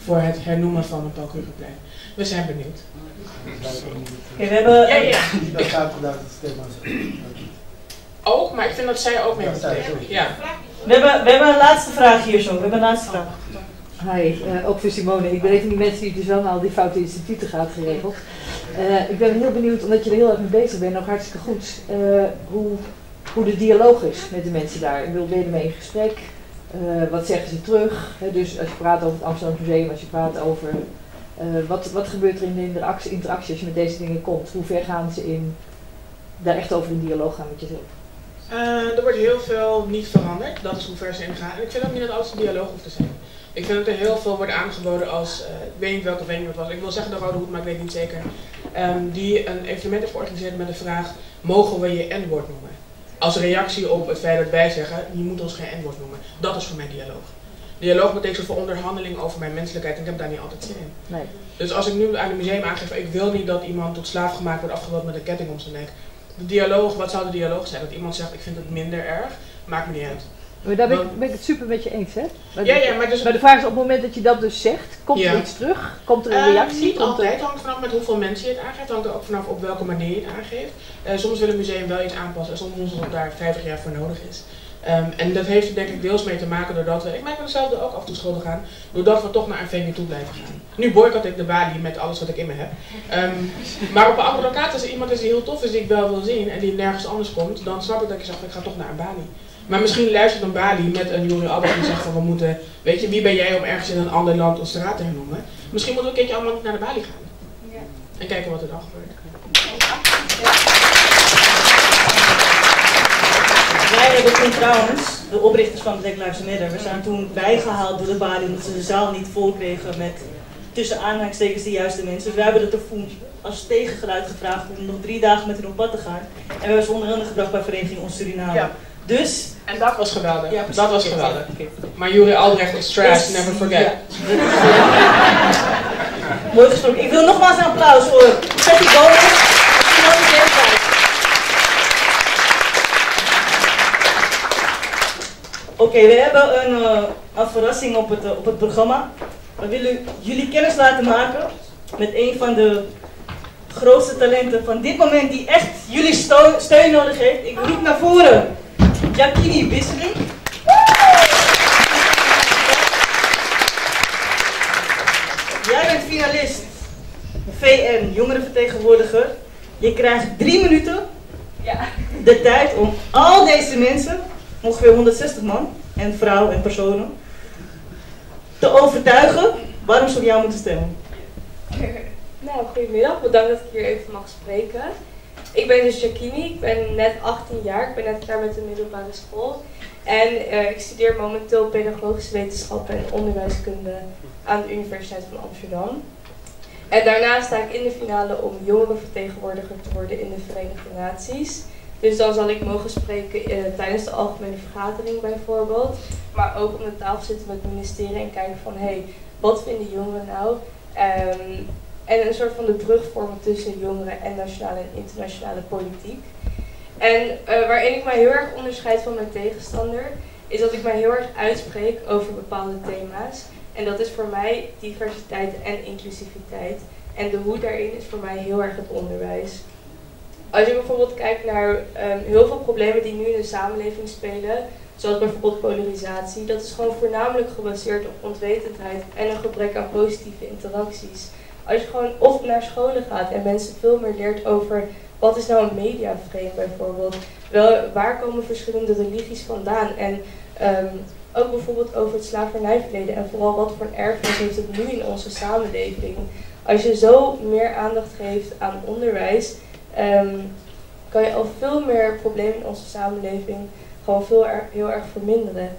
Speaker 5: voor het hernoemen van een Paul Krugerplein. We zijn benieuwd.
Speaker 1: Okay, we hebben...
Speaker 7: Dat gaat vanuit het thema.
Speaker 5: Ook, maar ik vind dat zij ook mee moeten denken. Ja.
Speaker 1: We hebben een laatste vraag hier zo. We hebben een laatste vraag.
Speaker 8: Hi, ook voor Simone. Ik ben een van die mensen die dus wel naar al die foute instituten gaat geregeld. Ik ben heel benieuwd, omdat je er heel erg mee bezig bent, ook hartstikke goed, hoe de dialoog is met de mensen daar. Ik wil, ben je ermee in gesprek? Wat zeggen ze terug? Dus als je praat over het Amsterdam Museum, als je praat over wat gebeurt er in de interactie als je met deze dingen komt? Hoe ver gaan ze in daar echt over in dialoog gaan met jezelf?
Speaker 5: Er wordt heel veel niet veranderd, dat is hoe ver ze in gaan. En ik vind ook niet dat alles een dialoog hoeft te zijn. Ik vind dat er heel veel wordt aangeboden als, ik weet niet welke venue het was, ik wil zeggen de Rode Hoed, maar ik weet niet zeker. Die een evenement heeft georganiseerd met de vraag, mogen we je N-woord noemen? Als reactie op het feit dat wij zeggen, je moet ons geen N-woord noemen. Dat is voor mij dialoog. Dialoog betekent zoveel onderhandeling over mijn menselijkheid en ik heb daar niet altijd zin in.
Speaker 8: Nee.
Speaker 5: Dus als ik nu aan het museum aangeef, ik wil niet dat iemand tot slaaf gemaakt wordt afgebeeld met een ketting om zijn nek. De dialoog, wat zou de dialoog zijn? Dat iemand zegt, ik vind het minder erg, maakt me niet uit.
Speaker 8: Maar daar ben ik het super met je eens, hè? Maar de vraag is, op het moment dat je dat dus zegt, komt er iets terug? Komt er een reactie?
Speaker 5: Niet altijd, het hangt vanaf met hoeveel mensen je het aangeeft. Het hangt er ook vanaf op welke manier je het aangeeft. Soms wil een museum wel iets aanpassen en soms doen ze dat daar 50 jaar voor nodig is. En dat heeft er denk ik deels mee te maken doordat we, ik merk mezelf er ook af en toe schuldig aan, doordat we toch naar een venue toe blijven gaan. Nu boycott ik de Bali met alles wat ik in me heb. Maar op een andere locatie, als er iemand is die heel tof is, die ik wel wil zien en die nergens anders komt, dan snap ik dat je zegt, ik ga toch naar een Bali. Maar misschien luistert een Bali met een Juri Albert die zegt van we moeten, weet je, wie ben jij om ergens in een ander land een straat te hernoemen? Misschien moeten we een keertje allemaal niet naar de Bali gaan. Ja. En kijken wat er dan gebeurt.
Speaker 1: Wij hebben toen trouwens, de oprichters van Black Lives Matter, we zijn toen bijgehaald door de Bali omdat ze de zaal niet vol kregen met tussen aanhalingstekens de juiste mensen. Dus wij hebben het ervoor als tegengeluid gevraagd om nog 3 dagen met hen op pad te gaan. En we hebben ze onder andere gebracht bij Vereniging Ons Suriname. Ja. Dus...
Speaker 5: En dat was geweldig. Ja, dat was geweldig. Okay. Maar Juri Albrecht is trash, never forget. Ja.
Speaker 1: Mooi gesproken. Ik wil nogmaals een applaus voor Patty Gomez. Oké, we hebben een verrassing op het programma. We willen jullie kennis laten maken met een van de grootste talenten van dit moment die echt jullie steun nodig heeft. Ik roep naar voren Jakini Bisseling. Jij bent finalist VN jongerenvertegenwoordiger. Je krijgt 3 minuten de tijd om al deze mensen, ongeveer 160 man en vrouwen en personen, te overtuigen waarom ze op jou moeten stemmen.
Speaker 9: Nou, goedemiddag. Bedankt dat ik hier even mag spreken. Ik ben dus Jakini, ik ben net 18 jaar, ik ben net klaar met de middelbare school. En ik studeer momenteel pedagogische wetenschappen en onderwijskunde aan de Universiteit van Amsterdam. En daarna sta ik in de finale om jongerenvertegenwoordiger te worden in de Verenigde Naties. Dus dan zal ik mogen spreken tijdens de algemene vergadering bijvoorbeeld. Maar ook om de tafel zitten met het ministerie en kijken van wat vinden jongeren nou? En een soort van de brug vormen tussen jongeren en nationale en internationale politiek. En waarin ik mij heel erg onderscheid van mijn tegenstander, is dat ik mij heel erg uitspreek over bepaalde thema's. En dat is voor mij diversiteit en inclusiviteit. En de hoe daarin is voor mij heel erg het onderwijs. Als je bijvoorbeeld kijkt naar heel veel problemen die nu in de samenleving spelen, zoals bijvoorbeeld polarisatie, dat is gewoon voornamelijk gebaseerd op onwetendheid en een gebrek aan positieve interacties. Als je gewoon of naar scholen gaat en mensen veel meer leert over wat is nou een mediaframe bijvoorbeeld, waar komen verschillende religies vandaan en ook bijvoorbeeld over het slavernijverleden en vooral wat voor een erfenis heeft het nu in onze samenleving. Als je zo meer aandacht geeft aan onderwijs, kan je al veel meer problemen in onze samenleving gewoon heel erg verminderen.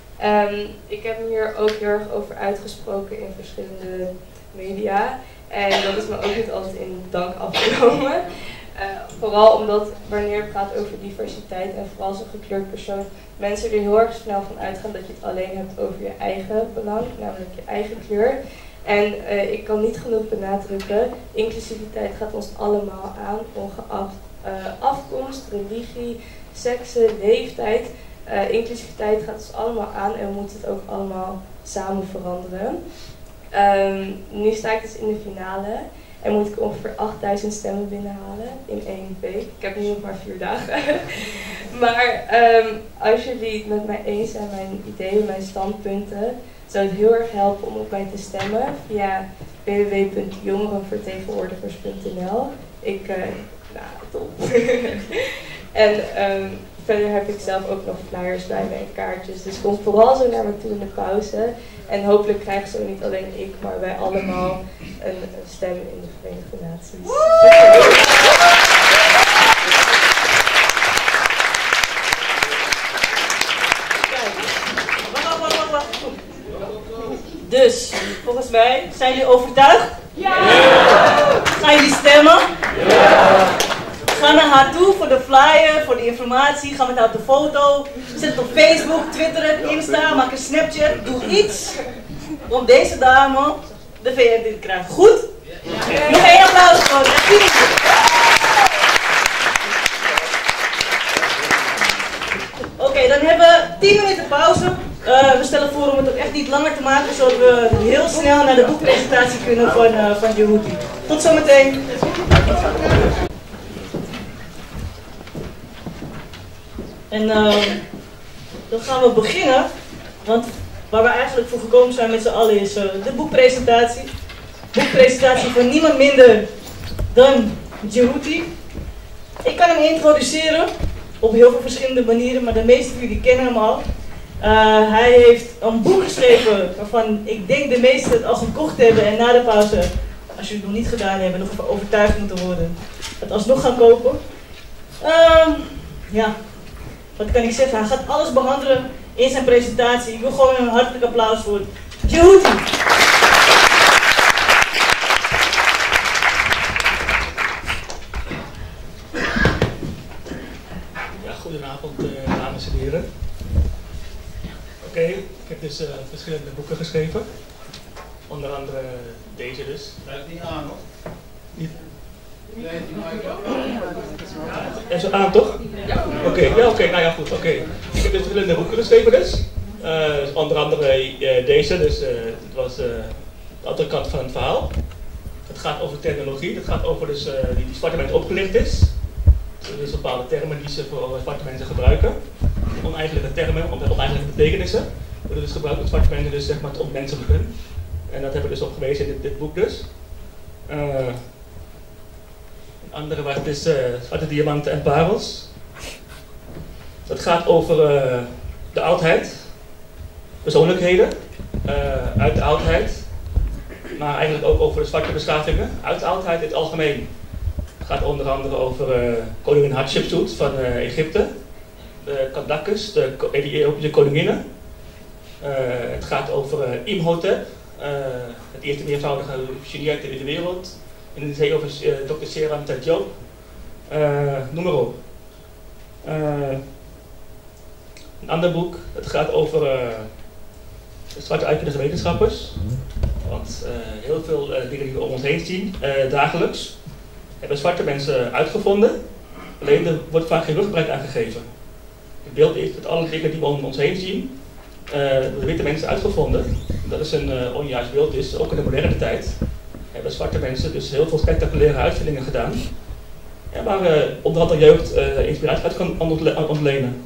Speaker 9: Ik heb me hier ook heel erg over uitgesproken in verschillende media. En dat is me ook niet altijd in dank afgenomen. Vooral omdat wanneer je praat over diversiteit en vooral als een gekleurd persoon, mensen er heel erg snel van uitgaan dat je het alleen hebt over je eigen belang, namelijk je eigen kleur. En ik kan niet genoeg benadrukken, inclusiviteit gaat ons allemaal aan, ongeacht afkomst, religie, seksen, leeftijd. Inclusiviteit gaat ons allemaal aan en we moeten het ook allemaal samen veranderen. Nu sta ik dus in de finale en moet ik ongeveer 8000 stemmen binnenhalen in 1 week. Ik heb nu nog maar 4 dagen. Maar als jullie het met mij eens zijn, mijn ideeën, mijn standpunten, zou het heel erg helpen om op mij te stemmen via www.jongerenvertegenwoordigers.nl. Top. En verder heb ik zelf ook nog flyers bij me en kaartjes. Dus kom vooral zo naar me toe in de pauze. En hopelijk krijgen zo niet alleen ik, maar wij allemaal een stem in de Verenigde Naties.
Speaker 1: Wacht. Dus, volgens mij, zijn jullie overtuigd? Ja! Gaan jullie stemmen? Ja! Ga naar haar toe voor de flyer, voor de informatie. Ga met haar op de foto. Zet het op Facebook, Twitter, Insta, maak een Snapchat. Doe iets om deze dame de VN te krijgen. Goed? Ja. Nog 1 applaus voor Oké, dan hebben we 10 minuten pauze. We stellen voor om het ook echt niet langer te maken, zodat we heel snel naar de boekpresentatie kunnen van Djibouti. Tot zometeen. En dan gaan we beginnen, want waar we eigenlijk voor gekomen zijn met z'n allen is de boekpresentatie. Boekpresentatie van niemand minder dan Djibouti. Ik kan hem introduceren op heel veel verschillende manieren, maar de meeste van jullie kennen hem al. Hij heeft een boek geschreven waarvan ik denk de meesten het al gekocht hebben en na de pauze, als jullie het nog niet gedaan hebben, nog even overtuigd moeten worden, het alsnog gaan kopen. Ja, wat kan ik zeggen? Hij gaat alles behandelen in zijn presentatie. Ik wil gewoon een hartelijk applaus voor Djibouti.
Speaker 10: Ja, goedenavond dames en heren. Oké, ik heb dus verschillende boeken geschreven. Onder andere deze dus.
Speaker 6: Blijft niet aan hoor.
Speaker 10: Niet?
Speaker 6: Nee, die maakt wel.
Speaker 10: Ja, is het aan toch? Ja. Oké, nou ja goed, oké. Ik heb dus verschillende boeken geschreven dus. Onder andere deze, dus het was de andere kant van het verhaal. Het gaat over technologie, het gaat over dus, die zwarte mensen opgelicht is. Dus bepaalde termen die ze voor zwarte mensen gebruiken. Oneigenlijke termen, oneigenlijke betekenissen. Worden dus gebruikt door zwarte mensen dus zeg maar te ontmenselijken. En dat hebben we dus op gewezen in dit boek dus. Een andere was dus Zwarte Diamanten en Parels. Dat gaat over de oudheid, persoonlijkheden uit de oudheid, maar eigenlijk ook over de zwarte beschavingen uit de oudheid in het algemeen. Het gaat onder andere over koningin Hatshepsut van Egypte, de Kandakus, de Ethiopische koninginnen. Het gaat over Imhotep, het eerste meervoudige geniet in de wereld. En het is over Dr. Seram Diop. Noem maar op. Een ander boek, het gaat over de zwarte uitkundige wetenschappers. Want heel veel dingen die we om ons heen zien, dagelijks, hebben zwarte mensen uitgevonden. Alleen er wordt vaak geen ruggebruik aan gegeven. Het beeld is dat alle dingen die we om ons heen zien, door de witte mensen uitgevonden. Dat is een onjuist beeld is, ook in de moderne tijd. Hebben zwarte mensen dus heel veel spectaculaire uitvindingen gedaan. Ja, waar onder andere jeugd inspiratie uit kan ontlenen.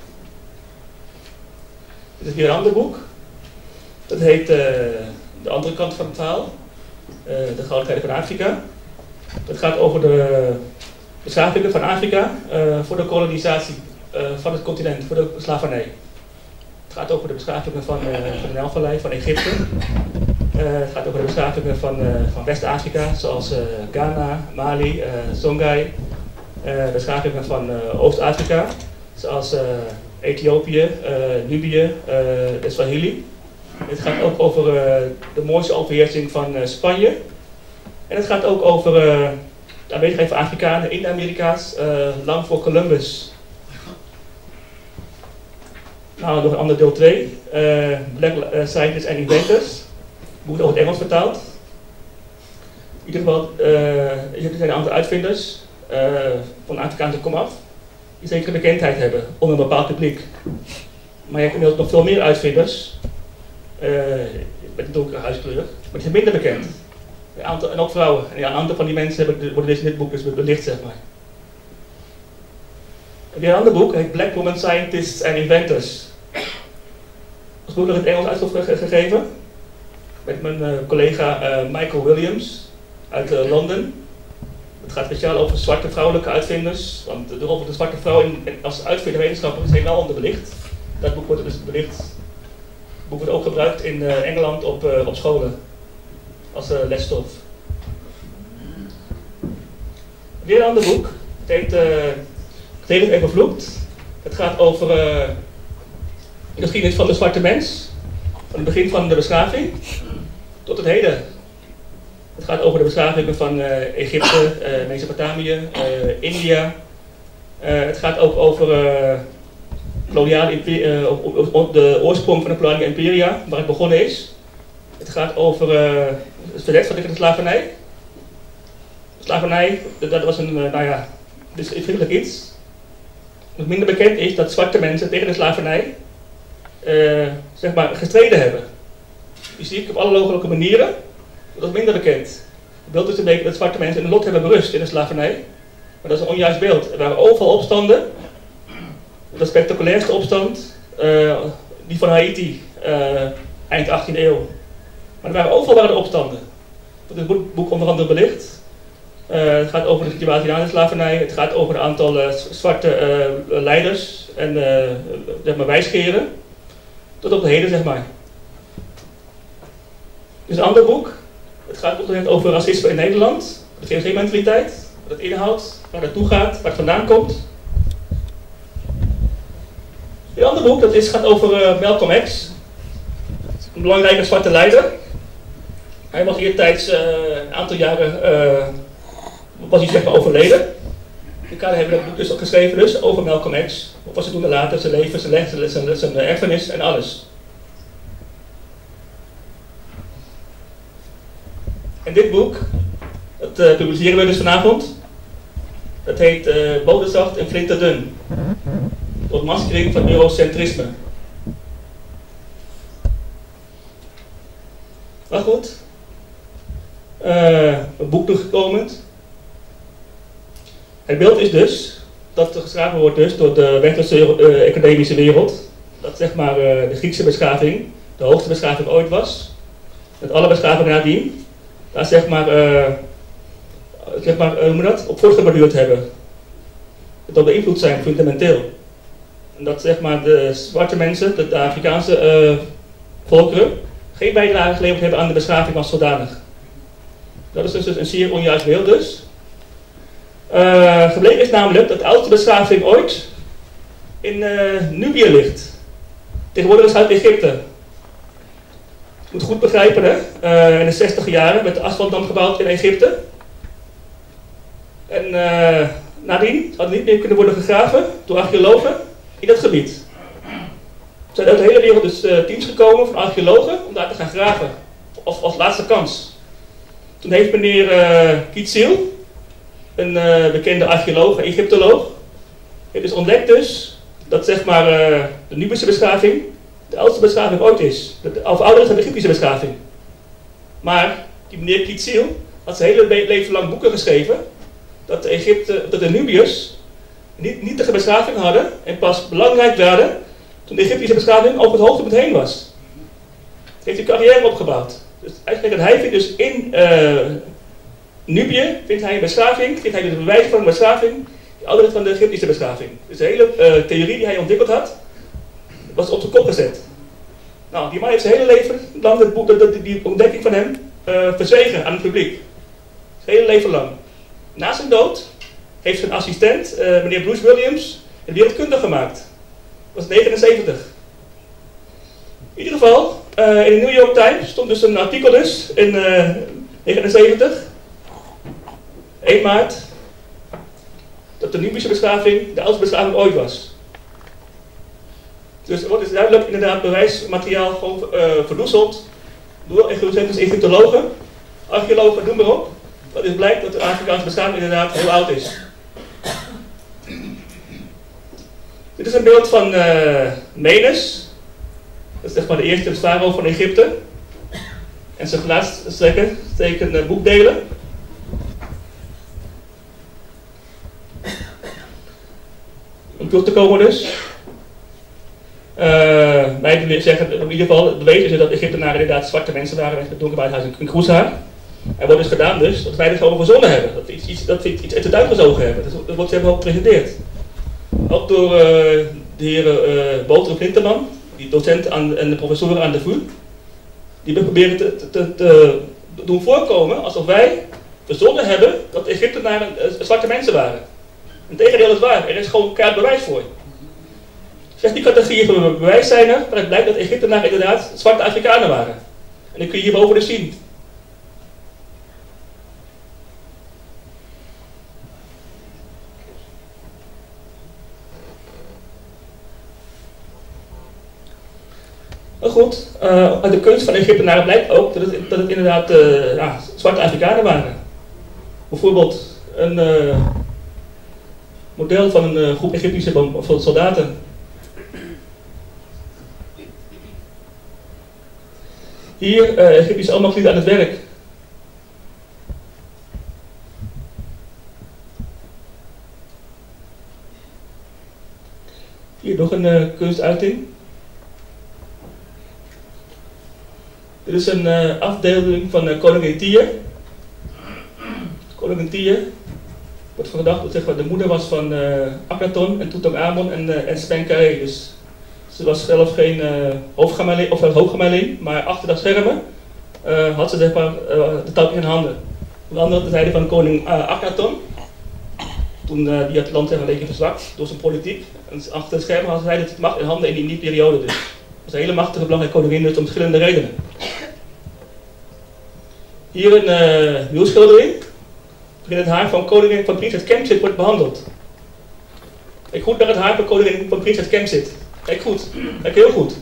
Speaker 10: Dit is weer een ander boek. Dat heet De andere kant van het verhaal. De Gouden Tijden van Afrika. Het gaat over de beschavingen van Afrika voor de kolonisatie van het continent, voor de slavernij. Het gaat over de beschavingen van de Nijlvallei, van Egypte. Het gaat over de beschavingen van West-Afrika, zoals Ghana, Mali, Songhai. Beschavingen van Oost-Afrika, zoals Ethiopië, Libië, de Swahili. Het gaat ook over de mooiste overheersing van Spanje. En het gaat ook over de aanwezigheid van Afrikanen in de Amerika's, lang voor Columbus. Nou, nog een ander deel 2. Black Scientists and Inventors. Boek over het Engels vertaald. In ieder geval, er zijn een aantal uitvinders van Afrikaanse komaf die zeker bekendheid hebben onder een bepaald publiek. Maar je hebt inmiddels nog veel meer uitvinders met een donkere huidskleur, maar die zijn minder bekend. En ook vrouwen. En ja, een aantal van die mensen worden dus in dit boek dus belicht, zeg maar. En weer een ander boek heet Black Women Scientists and Inventors. Als boek nog in het Engels uitgegeven. Met mijn collega Michael Williams uit Londen. Het gaat speciaal over zwarte vrouwelijke uitvinders. Want de rol van de zwarte vrouw als uitvinder wetenschapper is helemaal onderbelicht. Dat boek wordt dus belicht. Het boek wordt ook gebruikt in Engeland op scholen. Als lesstof. Weer een ander boek. Het heet Redelijk en Bevloekt. Het gaat over de geschiedenis van de zwarte mens. Van het begin van de beschaving tot het heden. Het gaat over de beschavingen van Egypte, Mesopotamië, India. Het gaat ook over de oorsprong van de koloniale imperia, waar het begonnen is. Het gaat over het verzet van de slavernij. Slavernij, dat was een, dus vriendelijk iets. Wat minder bekend is dat zwarte mensen tegen de slavernij zeg maar gestreden hebben. Je ziet op alle mogelijke manieren, dat is minder bekend. Het beeld is een beetje dat zwarte mensen een lot hebben berust in de slavernij. Maar dat is een onjuist beeld. Er waren overal opstanden. De spectaculairste opstand, die van Haiti, eind 18e eeuw. Maar er waren overal opstanden. Dat is het boek onder andere belicht. Het gaat over de situatie na de slavernij. Het gaat over een aantal zwarte leiders en zeg maar wijsgeren. Tot op de heden, zeg maar. Dus een ander boek. Het gaat over racisme in Nederland. De GSG-mentaliteit. Wat het inhoudt, waar het naartoe gaat, waar het vandaan komt. Een ander boek gaat over Malcolm X. Een belangrijke zwarte leider. Hij was eertijds een aantal jaren was hij zeg maar overleden. De kader hebben dat boek dus ook geschreven dus, over Malcolm X. Wat was hij toen en later, zijn leven, zijn erfenis en alles. En dit boek, dat publiceren we dus vanavond. Dat heet Bodenzacht en Flinterdun. De ontmaskering van eurocentrisme. Maar goed. Een boek toegekomen. Het beeld is dus dat er geschreven wordt dus door de westerse academische wereld. Dat zeg maar de Griekse beschaving de hoogste beschaving ooit was. Dat alle beschavingen nadien daar zeg maar hoe moet dat? Op voortgeborduurd hebben. Dat beïnvloed zijn fundamenteel. En dat zeg maar de zwarte mensen, de Afrikaanse volkeren, geen bijdrage geleverd hebben aan de beschaving als zodanig. Dat is dus een zeer onjuist beeld dus. Gebleken is namelijk dat de oudste beschaving ooit in Nubië ligt. Tegenwoordig is het uit Egypte. Je moet goed begrijpen, hè? In de 60 jaren werd de asfaltdam gebouwd in Egypte. En nadien had het niet meer kunnen worden gegraven door archeologen in dat gebied. Er zijn uit de hele wereld dus teams gekomen van archeologen om daar te gaan graven. Als laatste kans. Toen heeft meneer Kitsil, een bekende archeoloog, Egyptoloog, heeft dus ontdekt dus dat zeg maar de Nubische beschaving de oudste beschaving ooit is. Of ouder is dan de Egyptische beschaving. Maar die meneer Kitsil had zijn hele leven lang boeken geschreven dat de Nubiërs niet de beschaving hadden en pas belangrijk werden toen de Egyptische beschaving over het hoogtepunt heen was. Heeft hij carrière opgebouwd. Dus eigenlijk hij vindt dus in Nubië vindt hij een beschaving, vindt hij de bewijs van een beschaving die ouder is dan de Egyptische beschaving. Dus de hele theorie die hij ontwikkeld had, was op de kop gezet. Nou, die man heeft zijn hele leven lang die ontdekking van hem verzwegen aan het publiek. Zijn hele leven lang. Na zijn dood heeft zijn assistent, meneer Bruce Williams, een wereldkundig gemaakt. Dat was 79. In ieder geval, in de New York Times stond dus een artikel dus in 79, 1 maart, dat de Nubische beschaving de oudste beschaving ooit was. Dus er wordt dus duidelijk inderdaad bewijsmateriaal gewoon verdoezeld door Egyptologen, archeologen, noem maar op. Dat is blijkt dat de Afrikaanse beschaving inderdaad heel oud is. Dit is een beeld van Menes. Dat is zeg maar de eerste farao van Egypte. En zijn gelaatstrekken boekdelen. Om terug te komen dus. Wij zeggen in ieder geval, het bewezen is dat Egyptenaren inderdaad zwarte mensen waren met donkerbruin haar en kroeshaar. Er wordt dus gedaan dus dat wij er gewoon verzonnen hebben. Dat we iets uit de duim gezogen hebben. Dat wordt zelf ook gepresenteerd. Ook door de heren Boter en Flinterman, die docent en de professoren aan de VU. Die proberen te doen voorkomen alsof wij verzonnen hebben dat de Egyptenaren zwarte mensen waren. En tegendeel is waar, er is gewoon keihard bewijs voor. Zeg, die categorieën van bewijs zijn er, maar het blijkt dat Egyptenaren inderdaad zwarte Afrikanen waren. En dat kun je hierboven dus zien. Maar goed, uit de kunst van de Egyptenaren blijkt ook dat het inderdaad zwarte Afrikanen waren. Bijvoorbeeld een model van een groep Egyptische soldaten. Hier Egyptische almachtigen aan het werk. Hier nog een kunstuiting. Dit is een afdeling van koningin Tier. Koningin Tier wordt gedacht dat zeg maar, de moeder was van Akhenaton en Tutankhamon en Smenkhare. Dus ze was zelf geen hoofdgemalin, maar achter dat schermen had ze zeg maar, de touw in handen. Onder andere de zijde van koning Akhenaton. Toen die het land een beetje verzwakt door zijn politiek. En achter het schermen had zij de macht in handen in die periode dus. Dat was een hele machtige, belangrijke koningin dus om verschillende redenen. Hier een wielschildering, waarin het haar van koningin van prinses Kemsit wordt behandeld. Kijk goed naar het haar van koningin van prinses Kemsit. Kijk goed, kijk heel goed.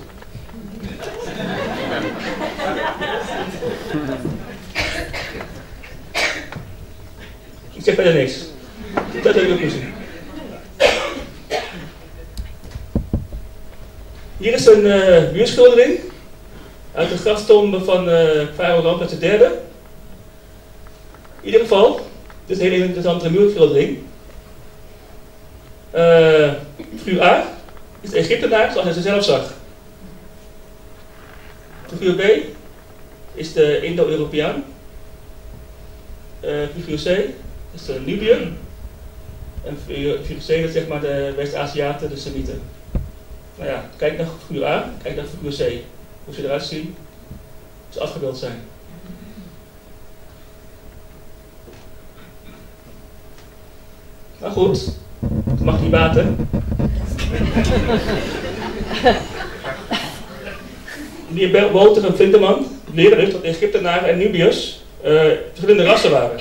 Speaker 10: Ik zeg verder niks. Dat heb ik ook gezien. Hier is een muurschildering uit de graftombe van farao Ramses III. In ieder geval, dit is een hele interessante muurschildering. Figuur A is de Egyptenaar zoals hij ze zelf zag. Figuur B is de Indo-Europeaan. Figuur C is de Libiër. En figuur C is zeg maar de West-Aziaten, de Semieten. Nou ja, kijk naar figuur A, kijk naar figuur C. Hoe ze eruit zien, hoe ze afgebeeld zijn. Nou goed, het mag niet baten. Die Boter en Flinterman leren dus dat de Egyptenaren en Nubiërs verschillende rassen waren.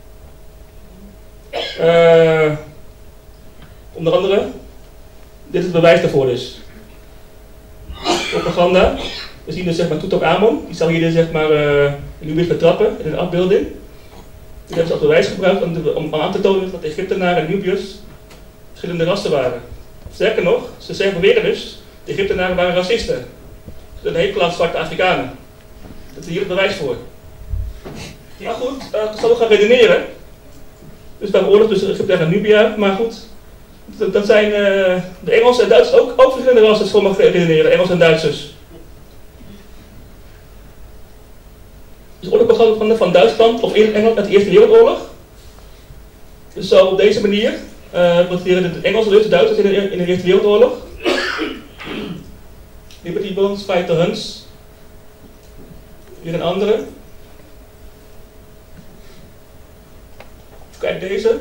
Speaker 10: Onder andere, dit is het bewijs daarvoor dus. Propaganda. We zien dus zeg maar Tutankhamon, die zal hier dus, zeg maar Nubiërs betrappen in een afbeelding. Die hebben ze als bewijs gebruikt om aan te tonen dat de Egyptenaren en Nubiërs verschillende rassen waren. Sterker nog, ze zeggen weer dus, de Egyptenaren waren racisten. Een hekel aan zwarte Afrikanen. Dat is hier het bewijs voor. Maar goed, ik zal we gaan redeneren. Dus we hebben oorlog tussen Egyptenaren en Nubia, maar goed. Dat zijn de Engelsen en Duitsers ook verschillende rassen, sommigen redeneren, Engels en Duitsers. Dus oorlogsbegin van Duitsland of in Engeland uit de Eerste Wereldoorlog. Dus zo op deze manier motiveren de Engelsen dus de Duitsers in de Eerste Wereldoorlog. Liberty Bonds, Fight the Huns. Weer een andere. Kijk deze.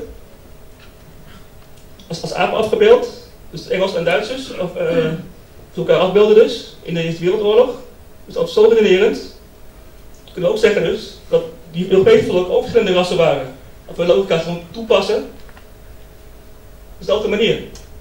Speaker 10: Als apen afgebeeld. Dus Engels en Duitsers. Of elkaar afbeelden dus. In de Eerste Wereldoorlog. Dus dat is zo redenerend. We kunnen ook zeggen dus. Dat die Europese volk ook verschillende rassen waren. Als we logica gewoon toepassen. Dat is de andere manier.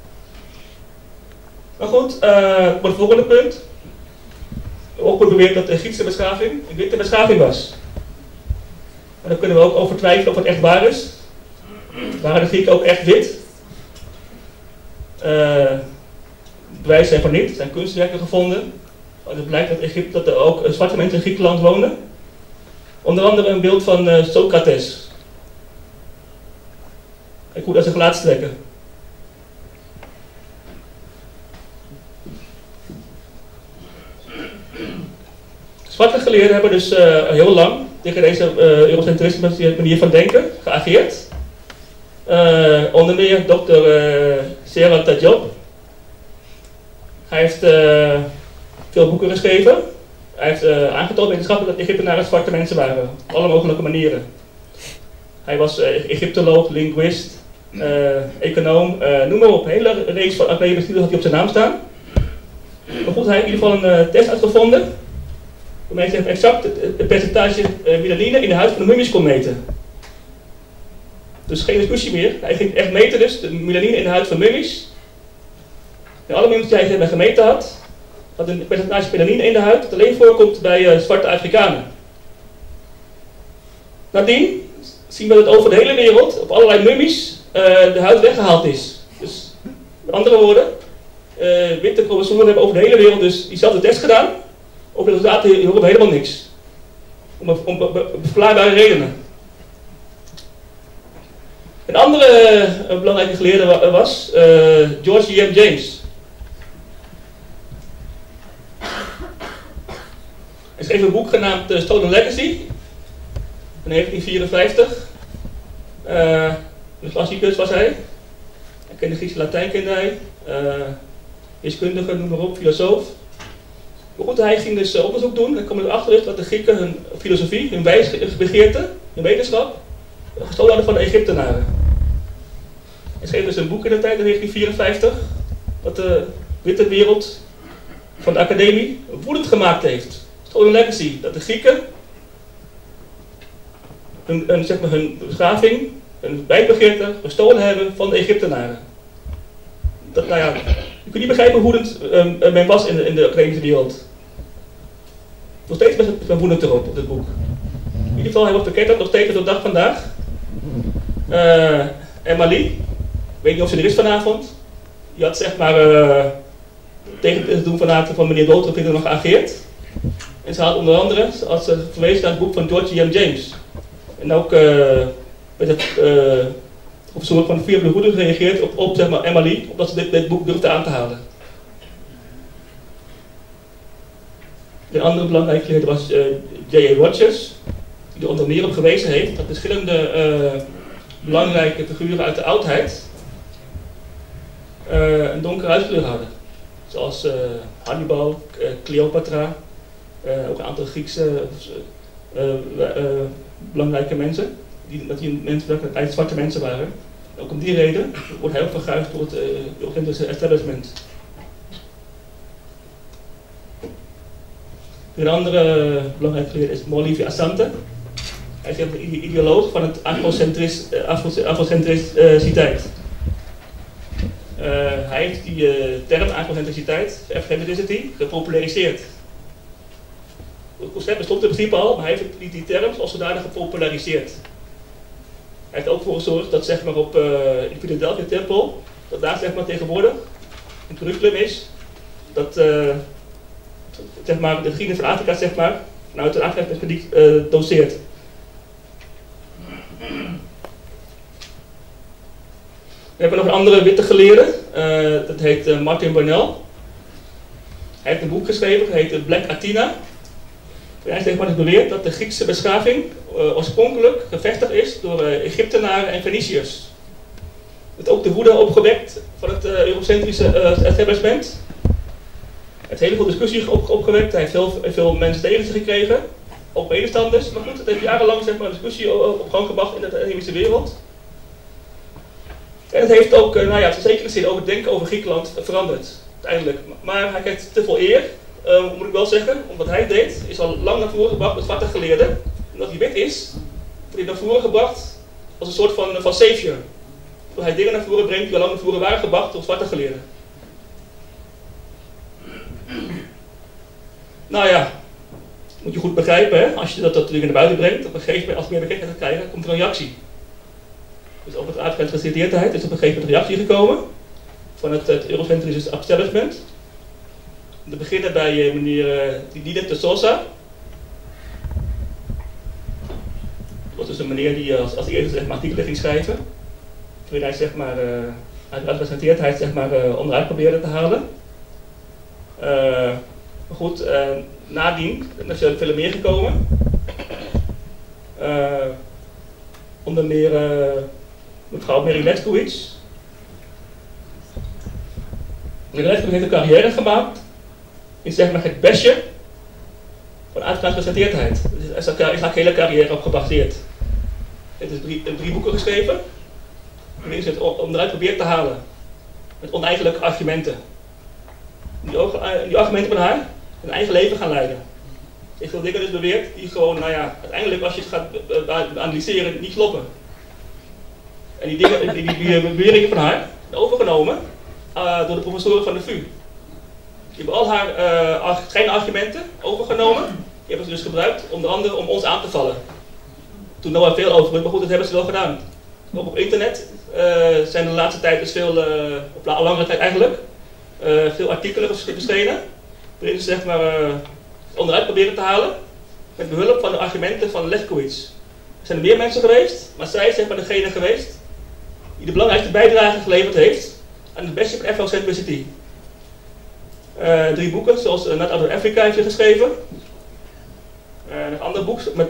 Speaker 10: Maar goed, voor het volgende punt. Ook wordt beweerd dat de Griekse beschaving een witte beschaving was. En dan kunnen we ook over twijfelen of het echt waar is. Waren de Grieken ook echt wit? Bewijzen zijn van niet, er zijn kunstwerken gevonden. Want het blijkt dat er ook zwarte mensen in Griekenland wonen. Onder andere een beeld van Socrates. Kijk hoe dat zijn gelaatstrekken. Zwarte geleerden hebben dus heel lang tegen deze eurocentristische manier van denken geageerd. Onder meer Dr. Serhat Tajjob. Hij heeft veel boeken geschreven. Hij heeft aangetoond wetenschappelijk dat Egyptenaren zwarte mensen waren. Op alle mogelijke manieren. Hij was Egyptoloog, linguist, econoom, noem maar op. Een hele reeks van academische studie had hij op zijn naam staan. Maar goed, hij heeft in ieder geval een test uitgevonden. Waarmee hij exact het percentage melanine in de huid van de mummies kon meten. Dus geen discussie meer. Hij ging echt meten dus, de melanine in de huid van mummies. En alle mummies die hij gemeten had een percentage melanine in de huid dat alleen voorkomt bij zwarte Afrikanen. Nadien zien we dat over de hele wereld, op allerlei mummies, de huid weggehaald is. Dus met andere woorden, witte chromosomen hebben over de hele wereld dus diezelfde test gedaan. Over de resultaten horen we helemaal niks. Om verklaarbare redenen. Een andere belangrijke geleerde was George E.M. James. Hij schreef een boek genaamd Stolen Legacy in 1954. Een klassicus was hij. Hij kende Grieks en Latijn, kende hij. Wiskundige, noem maar op, filosoof. Maar goed, hij ging dus onderzoek doen en kwam erachter dat de Grieken hun filosofie, hun wijsbegeerte, hun wetenschap, gestolen hadden van de Egyptenaren. Hij schreef dus een boek in de tijd, in 1954, dat de witte wereld van de academie woedend gemaakt heeft. Stolen Legacy, dat de Grieken hun beschaving, hun wijsbegeerte gestolen hebben van de Egyptenaren. Dat, nou ja, je kunt niet begrijpen hoe woedend men was in de academische wereld. Nog steeds met een woedend erop, op dit boek. In ieder geval, hij wordt bekend nog steeds tot de dag vandaag. En Mali, ik weet niet of ze er is vanavond. Die had zeg maar tegen het doen van meneer Doodrop nog geageerd. En ze had onder andere, als ze verwezen naar het boek van George E.M. James. En ook met het op een soort van via goede gereageerd op zeg maar Emily, omdat ze dit boek durfde aan te halen. Een andere belangrijke geleerde was J.A. Rogers, die er onder meer op gewezen heeft dat verschillende belangrijke figuren uit de oudheid een donkere huidskleur hadden. Zoals Hannibal, Cleopatra, ook een aantal Griekse belangrijke mensen, dat die mensen eigenlijk zwarte mensen waren. Ook om die reden wordt hij ook verguisd door het Europese establishment. Een andere belangrijke geleerde is Molefi Asante. Hij is een ideoloog van het afrocentriciteit. Hij heeft die term afrocentriciteit, Afrocentricity, gepopulariseerd. Het concept bestond in principe al, maar hij heeft die term als zodanig gepopulariseerd. Hij heeft ook voor gezorgd dat zeg maar op in Philadelphia Tempel, dat daar zeg maar tegenwoordig een curriculum is, dat zeg maar de geschiedenis van Afrika zeg maar vanuit een Afrika-perspectief doseert. We hebben nog een andere witte geleerde, dat heet Martin Burnell. Hij heeft een boek geschreven, dat heet Black Athena. Hij heeft maar beweerd dat de Griekse beschaving oorspronkelijk gevestigd is door Egyptenaren en Feniciërs. Het ook de woede opgewekt van het eurocentrische establishment. Hij heeft heel veel discussie opgewekt, hij heeft veel mensen tegen zich gekregen, ook medestanders. Maar goed, het heeft jarenlang zeg maar, een discussie op gang gebracht in de academische wereld. En het heeft ook, nou ja, in zekere zin ook het denken over Griekenland veranderd, uiteindelijk. Maar hij krijgt te veel eer. Moet ik wel zeggen, omdat hij deed, is al lang naar voren gebracht met zwarte geleerden. Omdat hij wit is, wordt hij naar voren gebracht als een soort van savior. Dat hij dingen naar voren brengt die al lang naar voren waren gebracht door zwarte geleerden. Nou ja, moet je goed begrijpen, hè? Als je dat natuurlijk naar buiten brengt, op een gegeven moment, als je meer bekendheid gaat krijgen, komt er een reactie. Dus over het uitgebreid geciteerdheid is op een gegeven moment een reactie gekomen van het eurocentrische establishment. te beginnen bij meneer Didem de Sosa. Dat was dus een meneer die als eerste zeg maar, artikelen ging schrijven. Toen hij zeg maar, uit gepresenteerdheid zeg maar, onderuit probeerde te halen. Maar goed, nadien is er veel meer gekomen. Onder meer mevrouw Mary Leskowitz. Mary Leskowitz heeft een carrière gemaakt in zeg maar, het besje van uitgepresenteerdheid. Dus is haar hele carrière op gebaseerd. Het is drie boeken geschreven, waarin ze het onderuit probeert te halen met oneigenlijke argumenten. Die argumenten van haar hun eigen leven gaan leiden. Ze heeft veel dingen dus beweerd die gewoon, nou ja, uiteindelijk als je het gaat analyseren, niet kloppen. En die beweringen van haar zijn overgenomen door de professoren van de VU. Die hebben al haar schijnargumenten overgenomen. Die hebben ze dus gebruikt, onder andere om ons aan te vallen. Toen nog wel veel over, maar goed, dat hebben ze wel gedaan. Ook op internet zijn de laatste tijd dus veel, of langere tijd eigenlijk, veel artikelen verschenen. Waarin ze zeg maar onderuit proberen te halen met behulp van de argumenten van Leskowitz. Er zijn er meer mensen geweest, maar zij is zeg maar degene geweest die de belangrijkste bijdrage geleverd heeft aan het bestje van Afrocentricity. 3 boeken, zoals Not Out of Africa heeft ze geschreven. Een ander boek met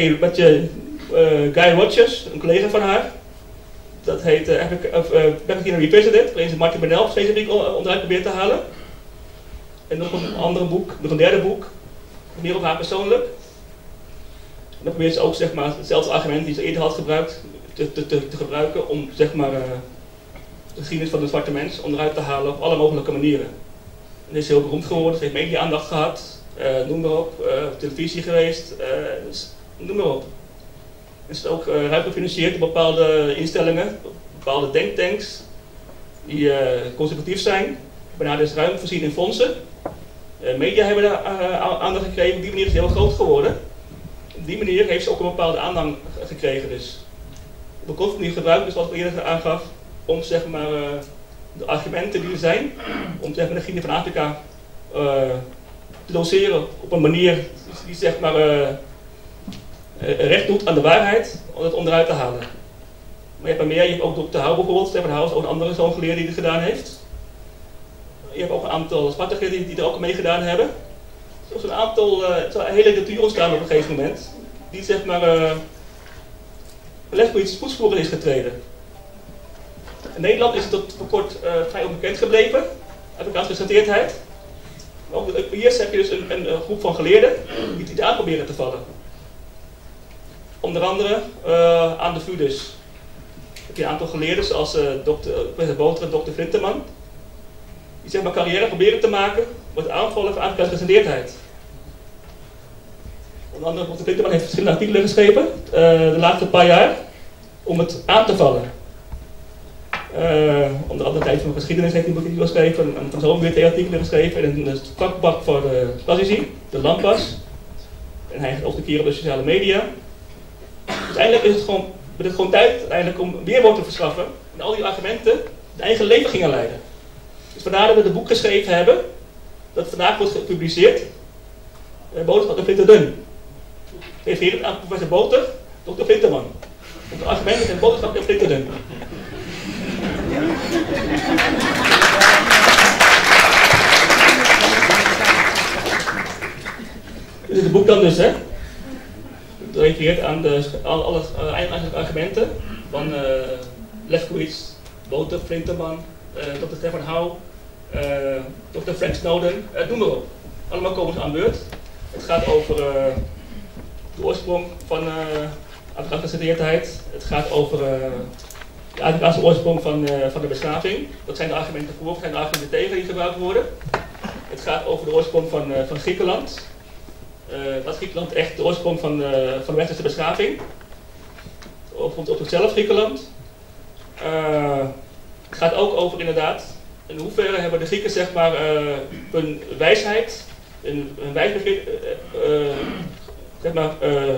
Speaker 10: Guy Rogers, een collega van haar. Dat heet Africa Revisited, waarin ze Martin Bernal specifiek onderuit probeert te halen. En nog een ander boek, nog een derde boek, meer op haar persoonlijk. En dan probeert ze ook zeg maar, hetzelfde argument die ze eerder had gebruikt, te gebruiken om zeg maar, de geschiedenis van de zwarte mens onderuit te halen op alle mogelijke manieren. En is heel beroemd geworden, ze heeft media-aandacht gehad, noem maar op, op televisie geweest, dus, noem maar op. En ze is ook ruim gefinancierd door bepaalde instellingen, bepaalde denktanks die conservatief zijn. Hebben haar dus ruim voorzien in fondsen. Media hebben daar aandacht gekregen, op die manier is het heel groot geworden. Op die manier heeft ze ook een bepaalde aandacht gekregen dus. Op een continu gebruikt, dus wat ik eerder aangaf, om zeg maar de argumenten die er zijn, om zeg maar, de geschiedenis van Afrika te doseren op een manier die zeg maar recht doet aan de waarheid, om het onderuit te halen. Maar je hebt er meer, je hebt ook Dr. Houw bijvoorbeeld, Stefan Houw is ook een andere zo'n geleerde die het gedaan heeft. Je hebt ook een aantal zwarte geleerden die er ook mee gedaan hebben. Er is een aantal, een hele literatuur ontstaan op een gegeven moment, die zeg maar Leskowitz voetsporen is getreden. In Nederland is het tot voor kort vrij onbekend gebleven, Afrikaanse gecenteerdheid. Maar ook hier heb je dus een groep van geleerden die het aan proberen te vallen. Onder andere aan de VU dus. Heb je een aantal geleerden zoals professor Boteren en Dr. Flinteman. Die zeg maar carrière proberen te maken met het aanvallen van Afrikaanse gecenteerdheid. Onder andere Dr. Flinteman heeft verschillende artikelen geschreven de laatste paar jaar om het aan te vallen. Onder andere tijd van geschiedenis heeft hij een boek geschreven en van zo'n weer 2 artikelen geschreven en een strakbak voor de klassici, de Lampas. En hij gaat ook de keer op de sociale media. Uiteindelijk is het gewoon tijd uiteindelijk om weerwoord te verschaffen en al die argumenten het eigen leven gingen leiden. Dus vandaar dat we het boek geschreven hebben, dat vandaag wordt gepubliceerd, Boodschap van Flinter Dun. Refereert aan professor Boter, Dr. Flinterman. De argumenten zijn Boodschap van Flinter Dun. Dit is het boek dan dus, hè? Het refereert aan alle argumenten van Leskowitz, Boter, Flinterman, Dr. Stefan Houw, Dr. Frank Snowden, noem maar op. Allemaal komen ze aan beurt. Het gaat over de oorsprong van Afrikaanse gecenteerdheid. Het gaat over de Afrikaanse oorsprong van de beschaving. Dat zijn de argumenten voor, dat zijn de argumenten tegen die gebruikt worden. Het gaat over de oorsprong van Griekenland. Was Griekenland echt de oorsprong van de westerse beschaving? Op zichzelf Griekenland. Het gaat ook over inderdaad, in hoeverre hebben de Grieken zeg maar hun wijsheid, hun wijsbegrip zeg maar,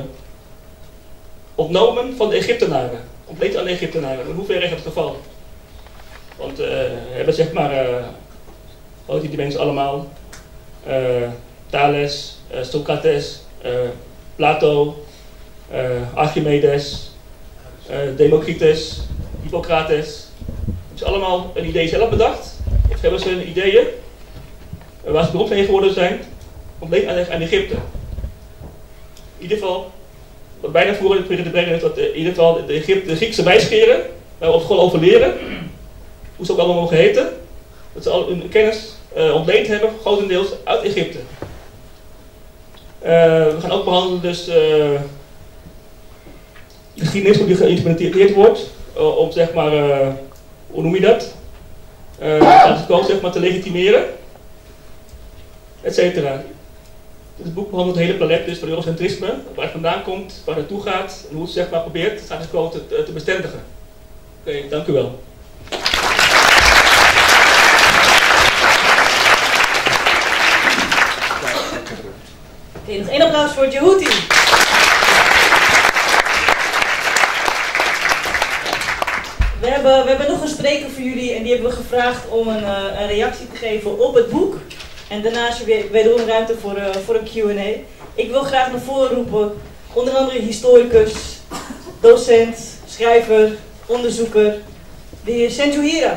Speaker 10: ontnomen van de Egyptenaren. Compleet aan de Egyptenaren. In hoeverre is dat het geval? Want hebben zeg maar, die mensen allemaal, Thales, Socrates, Plato, Archimedes, Democritus, Hippocrates. Ze allemaal een idee zelf bedacht. Of hebben ze hun ideeën, waar ze beroemd mee geworden zijn, ontleend aan Egypte. In ieder geval, wat bijna voor het proberen te brengen is dat in ieder geval de Griekse wijsgeren, waar we op school over leren, hoe ze ook allemaal mogen heten, dat ze al hun kennis ontleend hebben, grotendeels uit Egypte. We gaan ook behandelen dus de geschiedenis, hoe die geïnterpreteerd wordt, om zeg maar, hoe noem je dat? Status quo zeg maar te legitimeren, etcetera. Het boek behandelt het hele palet dus van eurocentrisme, waar het vandaan komt, waar het naartoe gaat en hoe het zeg maar probeert status quo te bestendigen. Oké, dank u wel.
Speaker 1: Oké, nog één applaus voor Djehouti. We hebben nog een spreker voor jullie en die hebben we gevraagd om een reactie te geven op het boek. En daarnaast is er wederom ruimte voor een Q&A. Ik wil graag naar voren roepen, onder andere historicus, docent, schrijver, onderzoeker, de heer Senju Hira.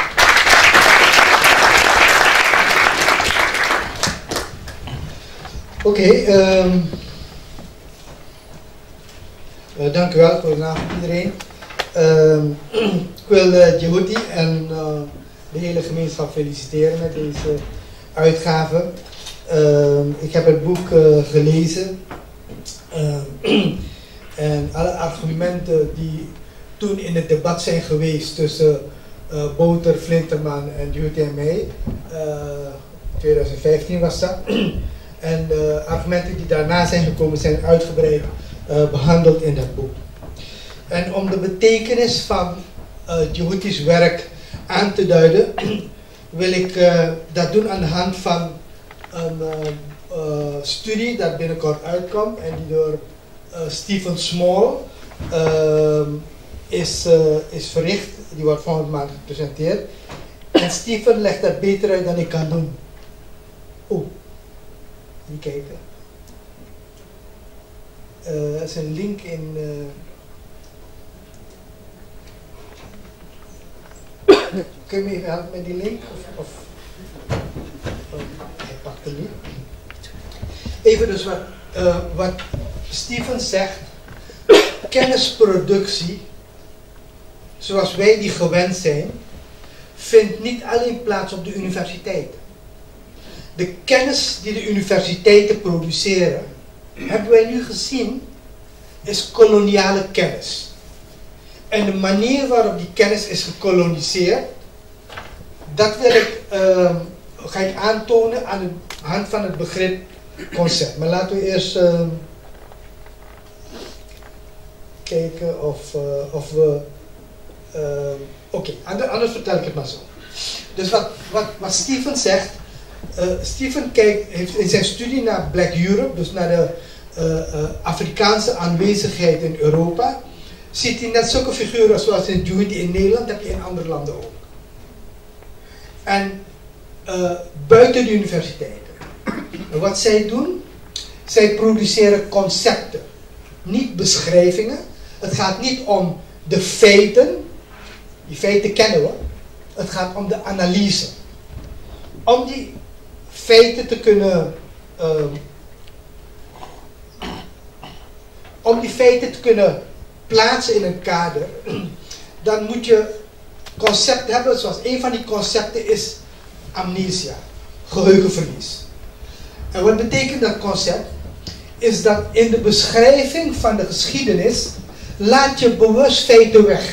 Speaker 11: Oké, dank u wel, goedenavond iedereen. Ik wil Djehouti en de hele gemeenschap feliciteren met deze uitgave. Ik heb het boek gelezen en alle argumenten die toen in het debat zijn geweest tussen Bouter, Flinterman en Djehouti en mij, 2015 was dat. En de argumenten die daarna zijn gekomen zijn uitgebreid behandeld in dat boek. En om de betekenis van Djehouti's werk aan te duiden, wil ik dat doen aan de hand van een studie dat binnenkort uitkomt en die door Stephen Small is verricht. Die wordt volgende maand gepresenteerd. En Stephen legt dat beter uit dan ik kan doen. Niet kijken. Er is een link in. Kun je me even helpen met die link? Hij pakt hem niet. Even dus wat Stephen zegt. Kennisproductie, zoals wij die gewend zijn, vindt niet alleen plaats op de universiteiten. De kennis die de universiteiten produceren, hebben wij nu gezien, is koloniale kennis. En de manier waarop die kennis is gekoloniseerd, dat ga ik aantonen aan de hand van het begrip concept. Maar laten we eerst kijken of we... Oké, anders vertel ik het maar zo. Dus wat Stephen zegt... Stephen heeft in zijn studie naar Black Europe, dus naar de Afrikaanse aanwezigheid in Europa, ziet hij net zulke figuren zoals in Djehouti in Nederland, heb je in andere landen ook. En buiten de universiteiten. En wat zij doen, zij produceren concepten, niet beschrijvingen. Het gaat niet om de feiten, die feiten kennen we. Het gaat om de analyse. Om die feiten te kunnen plaatsen in een kader, dan moet je concepten hebben, zoals een van die concepten is amnesia, geheugenverlies. En wat betekent dat concept? Is dat in de beschrijving van de geschiedenis laat je bewust feiten weg.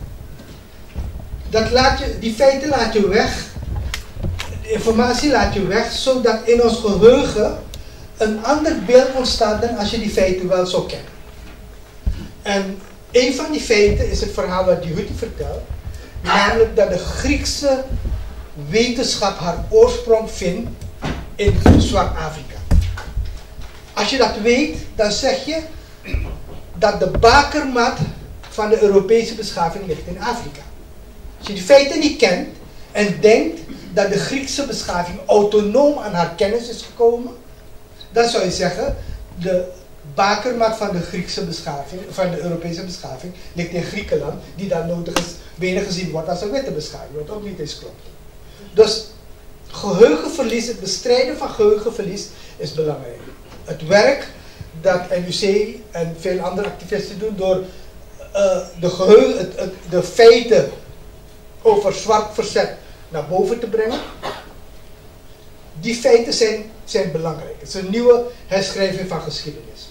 Speaker 11: Die feiten laat je weg, de informatie laat je weg, zodat in ons geheugen een ander beeld ontstaat dan als je die feiten wel zou kennen. En een van die feiten is het verhaal wat Djehouti vertelt, namelijk dat de Griekse wetenschap haar oorsprong vindt in Zwart-Afrika. Als je dat weet, dan zeg je dat de bakermat van de Europese beschaving ligt in Afrika. Als je die feiten niet kent en denkt dat de Griekse beschaving autonoom aan haar kennis is gekomen, dan zou je zeggen, de bakermat van de Griekse beschaving, van de Europese beschaving, ligt in Griekenland, die dan nodig is, bijna gezien wordt als een witte beschaving, wat ook niet eens klopt. Dus geheugenverlies, het bestrijden van geheugenverlies is belangrijk. Het werk dat NUC en veel andere activisten doen door de feiten over zwart verzet naar boven te brengen, die feiten zijn belangrijk. Het is een nieuwe herschrijving van geschiedenis.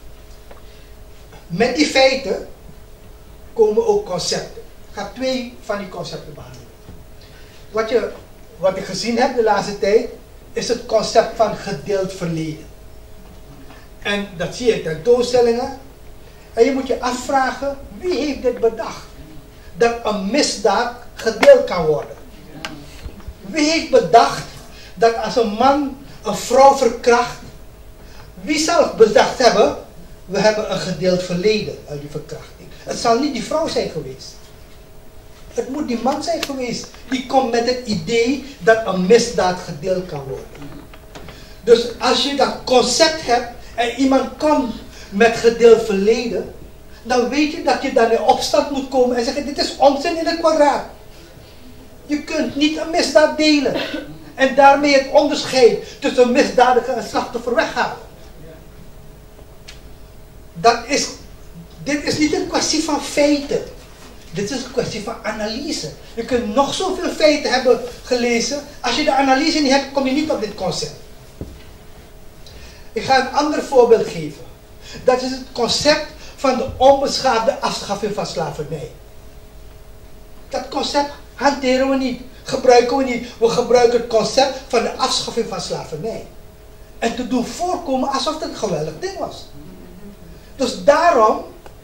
Speaker 11: Met die feiten komen ook concepten. Ik ga 2 van die concepten behandelen. Wat ik gezien heb de laatste tijd, is het concept van gedeeld verleden. En dat zie je in tentoonstellingen. En je moet je afvragen, wie heeft dit bedacht? Dat een misdaad gedeeld kan worden. Wie heeft bedacht dat als een man een vrouw verkracht, wie zal bedacht hebben, we hebben een gedeeld verleden uit die verkrachting. Het zal niet die vrouw zijn geweest. Het moet die man zijn geweest. Die komt met het idee dat een misdaad gedeeld kan worden. Dus als je dat concept hebt en iemand komt met gedeeld verleden, dan weet je dat je dan in opstand moet komen en zeggen, dit is onzin in het kwadraat. Je kunt niet een misdaad delen en daarmee het onderscheid tussen een misdadiger en slachtoffer weghalen. Dit is niet een kwestie van feiten. Dit is een kwestie van analyse. Je kunt nog zoveel feiten hebben gelezen. Als je de analyse niet hebt, kom je niet op dit concept. Ik ga een ander voorbeeld geven. Dat is het concept van de onbeschaafde afschaffing van slavernij. Dat concept hanteren we niet, gebruiken we niet. We gebruiken het concept van de afschaffing van slavernij. En te doen voorkomen alsof het een geweldig ding was. Dus daarom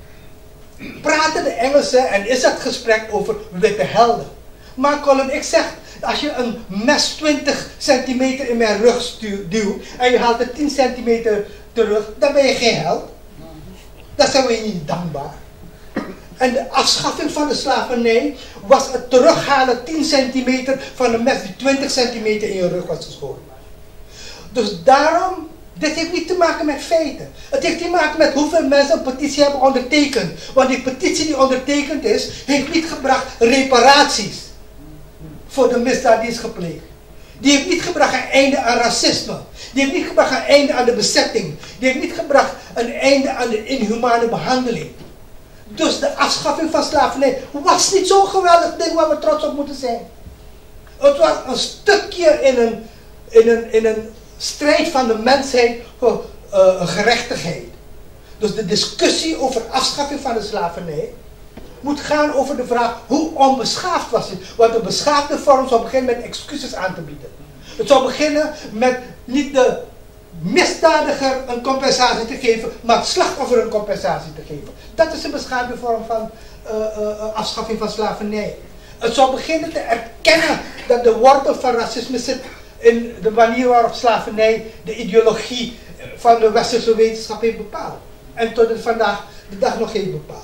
Speaker 11: praten de Engelsen en is het gesprek over witte helden. Maar Colin, ik zeg, als je een mes 20 centimeter in mijn rug duwt en je haalt het 10 centimeter terug, dan ben je geen held. Dan zijn we niet dankbaar. En de afschaffing van de slavernij was het terughalen 10 centimeter van een mes die 20 centimeter in je rug was geschoren. Dus daarom, dit heeft niet te maken met feiten. Het heeft te maken met hoeveel mensen een petitie hebben ondertekend. Want die petitie die ondertekend is, heeft niet gebracht reparaties voor de misdaad die is gepleegd. Die heeft niet gebracht een einde aan racisme. Die heeft niet gebracht een einde aan de bezetting. Die heeft niet gebracht een einde aan de inhumane behandeling. Dus de afschaffing van slavernij was niet zo'n geweldig ding waar we trots op moeten zijn. Het was een stukje in een strijd van de mensheid voor gerechtigheid. Dus de discussie over afschaffing van de slavernij moet gaan over de vraag hoe onbeschaafd was het. Want de beschaafde vorm zou beginnen met excuses aan te bieden. Het zou beginnen met niet de misdadiger een compensatie te geven, maar het slachtoffer een compensatie te geven. Dat is een beschaafde vorm van afschaffing van slavernij. Het zou beginnen te erkennen dat de wortel van racisme zit in de manier waarop slavernij de ideologie van de westerse wetenschap heeft bepaald. En tot vandaag de dag nog heeft bepaald.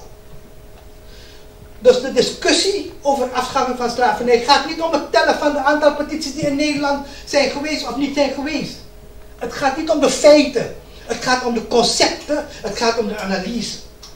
Speaker 11: Dus de discussie over afschaffing van slavernij gaat niet om het tellen van de aantal petities die in Nederland zijn geweest of niet zijn geweest. Het gaat niet om de feiten. Het gaat om de concepten. Het gaat om de analyse.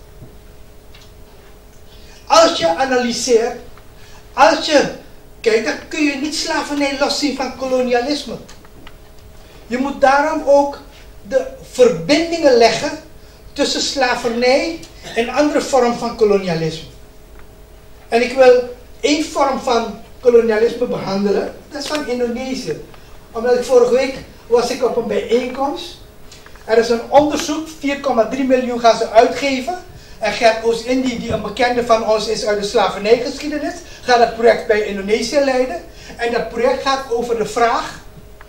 Speaker 11: Als je analyseert, kijk, dan kun je niet slavernij loszien van kolonialisme. Je moet daarom ook de verbindingen leggen tussen slavernij en andere vormen van kolonialisme. En ik wil één vorm van kolonialisme behandelen, dat is van Indonesië. Omdat ik vorige week was ik op een bijeenkomst. Er is een onderzoek, 4,3 miljoen gaan ze uitgeven. En Gert Oost-Indie, die een bekende van ons is uit de slavernijgeschiedenis, gaat dat project bij Indonesië leiden. En dat project gaat over de vraag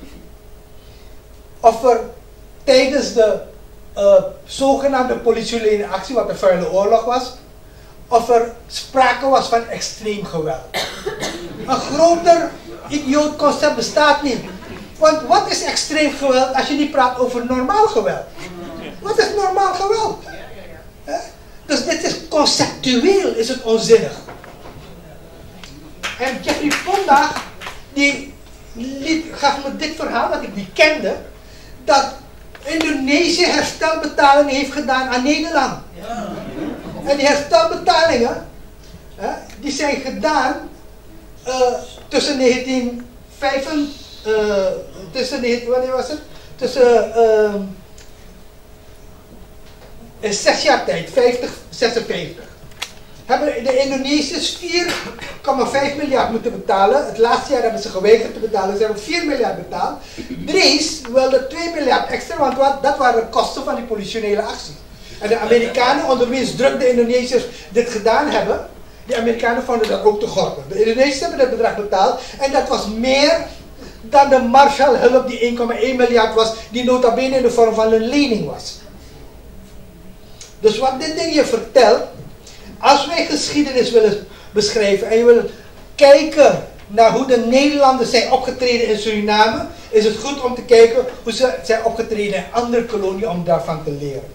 Speaker 11: of er tijdens de zogenaamde politieke actie, wat de vuile oorlog was, of er sprake was van extreem geweld. Een groter idioot concept bestaat niet. Want wat is extreem geweld als je niet praat over normaal geweld? Wat is normaal geweld? Dus dit is conceptueel, is het onzinnig. En Jeffrey Ponda, die gaf me dit verhaal dat ik niet kende, dat Indonesië herstelbetalingen heeft gedaan aan Nederland. Ja. En die herstelbetalingen, die zijn gedaan tussen 6 jaar tijd, 50, 56. Hebben de Indonesiërs 4,5 miljard moeten betalen. Het laatste jaar hebben ze geweigerd te betalen. Ze hebben 4 miljard betaald. Drees wilde 2 miljard extra, want dat waren de kosten van die politionele actie. En de Amerikanen, onder wiens druk de Indonesiërs dit gedaan hebben, die Amerikanen vonden dat ook te gortig. De Indonesiërs hebben dat bedrag betaald en dat was meer dan de Marshallhulp die 1,1 miljard was, die nota bene in de vorm van een lening was. Dus wat dit ding je vertelt, als wij geschiedenis willen beschrijven en je wil kijken naar hoe de Nederlanders zijn opgetreden in Suriname, is het goed om te kijken hoe ze zijn opgetreden in andere koloniën om daarvan te leren.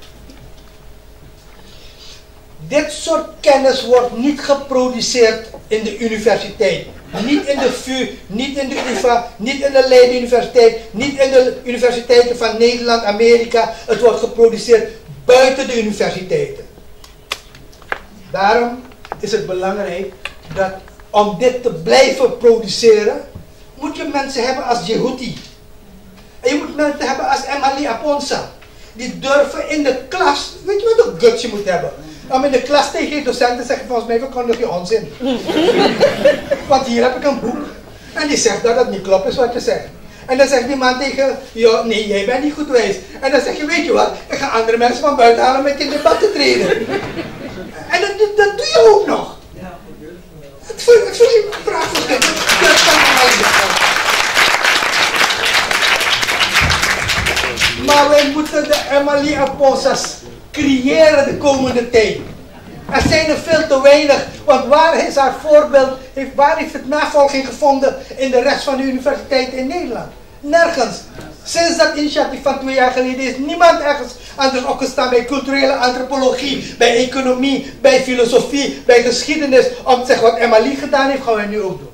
Speaker 11: Dit soort kennis wordt niet geproduceerd in de universiteit. Niet in de VU, niet in de UvA, niet in de Leiden Universiteit, niet in de universiteiten van Nederland, Amerika. Het wordt geproduceerd buiten de universiteiten. Daarom is het belangrijk dat om dit te blijven produceren, moet je mensen hebben als Jehuti. En je moet mensen hebben als Emily Aponsa. Die durven in de klas, weet je wat een guts je moet hebben? Om in de klas tegen je docenten te zeggen, volgens mij verkondig je onzin. Want hier heb ik een boek. En die zegt dat het niet klopt is wat je zegt. En dan zegt die man tegen je, nee, jij bent niet goed wijs. En dan zeg je, weet je wat, ik ga andere mensen van buiten halen met in debat te treden. En dat doe je ook nog. Het is een vraag voor dit. Dat kan maar wij moeten de Emily Aponsas creëren de komende tijd. Er zijn er veel te weinig, want waar is haar voorbeeld, waar heeft het navolging gevonden in de rest van de universiteiten in Nederland? Nergens. Sinds dat initiatief van 2 jaar geleden is niemand ergens anders opgestaan bij culturele antropologie, bij economie, bij filosofie, bij geschiedenis, om te zeggen wat Emily gedaan heeft, gaan wij nu ook doen.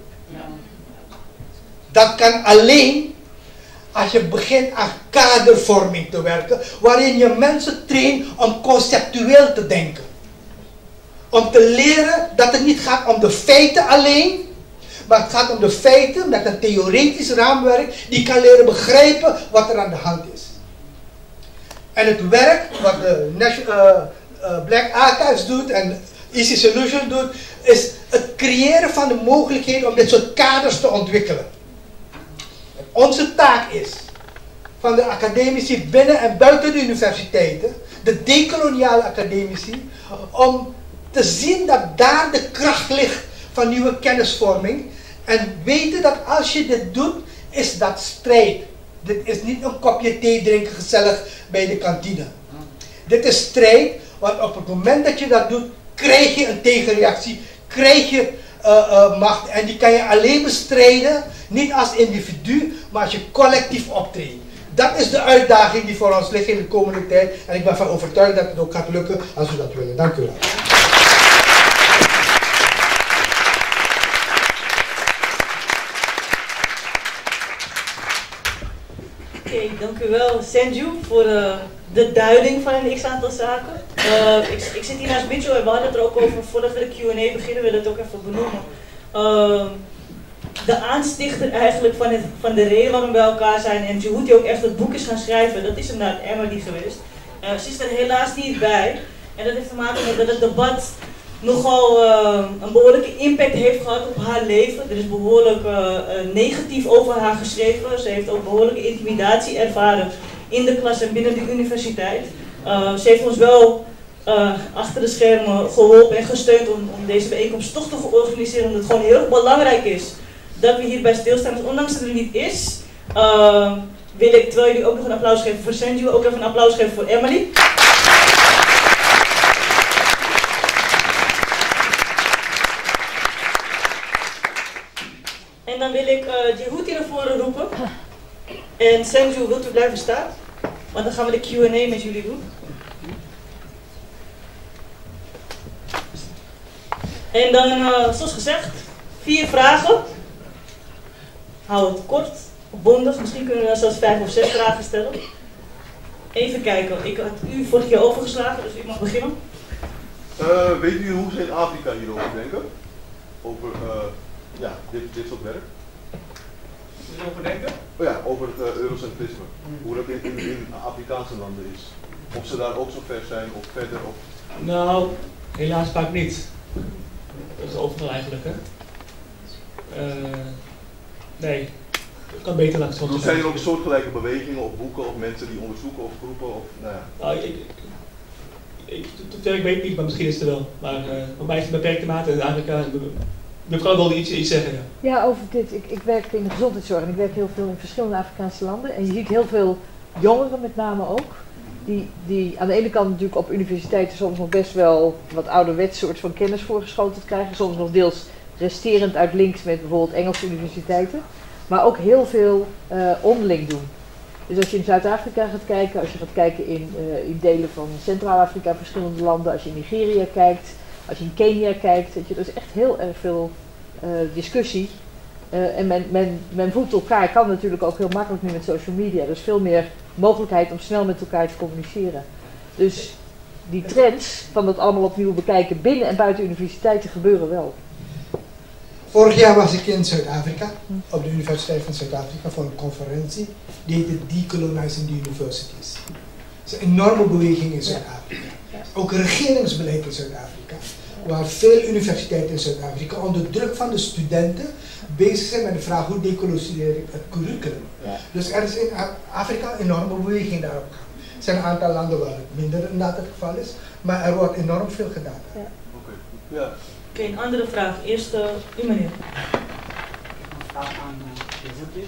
Speaker 11: Dat kan alleen als je begint aan kadervorming te werken, waarin je mensen traint om conceptueel te denken. Om te leren dat het niet gaat om de feiten alleen, maar het gaat om de feiten met een theoretisch raamwerk die kan leren begrijpen wat er aan de hand is. En het werk wat de Black Archives doet en Easy Solution doet, is het creëren van de mogelijkheden om dit soort kaders te ontwikkelen. Onze taak is, van de academici binnen en buiten de universiteiten, de dekoloniale academici, om te zien dat daar de kracht ligt van nieuwe kennisvorming. En weten dat als je dit doet, is dat strijd. Dit is niet een kopje thee drinken gezellig bij de kantine. Dit is strijd, want op het moment dat je dat doet, krijg je een tegenreactie, krijg je macht. En die kan je alleen bestrijden, niet als individu, maar als je collectief optreedt. Dat is de uitdaging die voor ons ligt in de komende tijd. En ik ben van overtuigd dat het ook gaat lukken als we dat willen. Dank u wel.
Speaker 1: Oké, dank u wel Senju voor de duiding van een x-aantal zaken. Ik zit hier naast Mitchell en we hadden het er ook over, voordat we de Q&A beginnen, willen we het ook even benoemen. De aanstichter eigenlijk van de reden waarom we bij elkaar zijn en Jehuti ook echt het boek is gaan schrijven, dat is inderdaad Emily geweest. Ze is er helaas niet bij en dat heeft te maken met dat het debat nogal een behoorlijke impact heeft gehad op haar leven. Er is behoorlijk negatief over haar geschreven. Ze heeft ook behoorlijke intimidatie ervaren in de klas en binnen de universiteit. Ze heeft ons wel achter de schermen geholpen en gesteund om deze bijeenkomst toch te organiseren, omdat het gewoon heel erg belangrijk is dat we hierbij stilstaan. Dus ondanks dat het er niet is, wil ik, terwijl jullie ook nog een applaus geven voor Senju, ook even een applaus geven voor Emily. En dan wil ik Jehuti naar voren roepen. En Senju, wilt u blijven staan? Want dan gaan we de Q&A met jullie doen. En dan, zoals gezegd, 4 vragen. hou het kort, bondig. Misschien kunnen we dan zelfs 5 of 6 vragen stellen. Even kijken, ik had u vorige keer overgeslagen, dus u mag beginnen.
Speaker 12: Weet u hoe ze in Afrika hierover denken? Over dit soort werk?
Speaker 5: Over denken?
Speaker 12: Oh ja, over het eurocentrisme. Hoe dat in Afrikaanse landen is. Of ze daar ook zo ver zijn of verder? Of...
Speaker 10: Nou, helaas vaak niet. Dat is overal eigenlijk, hè. Nee, het kan beter langs.
Speaker 12: Dus zijn er ook soortgelijke bewegingen of boeken of mensen die onderzoeken of groepen? Of, nou ja.
Speaker 10: Nou, ik weet het niet, maar misschien is het er wel. Maar voor mij is het beperkte mate in Afrika. Mevrouw wilde iets zeggen, ja.
Speaker 8: Ja, over dit. Ik werk in de gezondheidszorg en ik werk heel veel in verschillende Afrikaanse landen. En je ziet heel veel jongeren met name ook. Die aan de ene kant natuurlijk op universiteiten soms nog best wel wat ouderwets soort van kennis voorgeschoteld krijgen. Soms nog deels resterend uit links met bijvoorbeeld Engelse universiteiten. Maar ook heel veel onderling doen. Dus als je in Zuid-Afrika gaat kijken, als je gaat kijken in delen van Centraal-Afrika, verschillende landen, als je in Nigeria kijkt, als je in Kenia kijkt, weet je, er is echt heel erg veel discussie. En men voedt elkaar, kan natuurlijk ook heel makkelijk nu met social media. Er is veel meer mogelijkheid om snel met elkaar te communiceren. Dus die trends van dat allemaal opnieuw bekijken binnen en buiten universiteiten gebeuren wel.
Speaker 11: Vorig jaar was ik in Zuid-Afrika, op de Universiteit van Zuid-Afrika, voor een conferentie. Die heette Decolonizing the Universities. Het is een enorme beweging in Zuid-Afrika. Ook regeringsbeleid in Zuid-Afrika. Waar veel universiteiten in Zuid-Afrika onder druk van de studenten bezig zijn met de vraag hoe decoloniseer ik het curriculum. Ja. Dus er is in Afrika een enorme beweging daarop. Er zijn een aantal landen waar het minder inderdaad het geval is, maar er wordt enorm veel gedaan.
Speaker 8: Ja.
Speaker 12: Ja.
Speaker 1: Oké, een andere vraag. Eerst u meneer.
Speaker 13: Een vraag aan de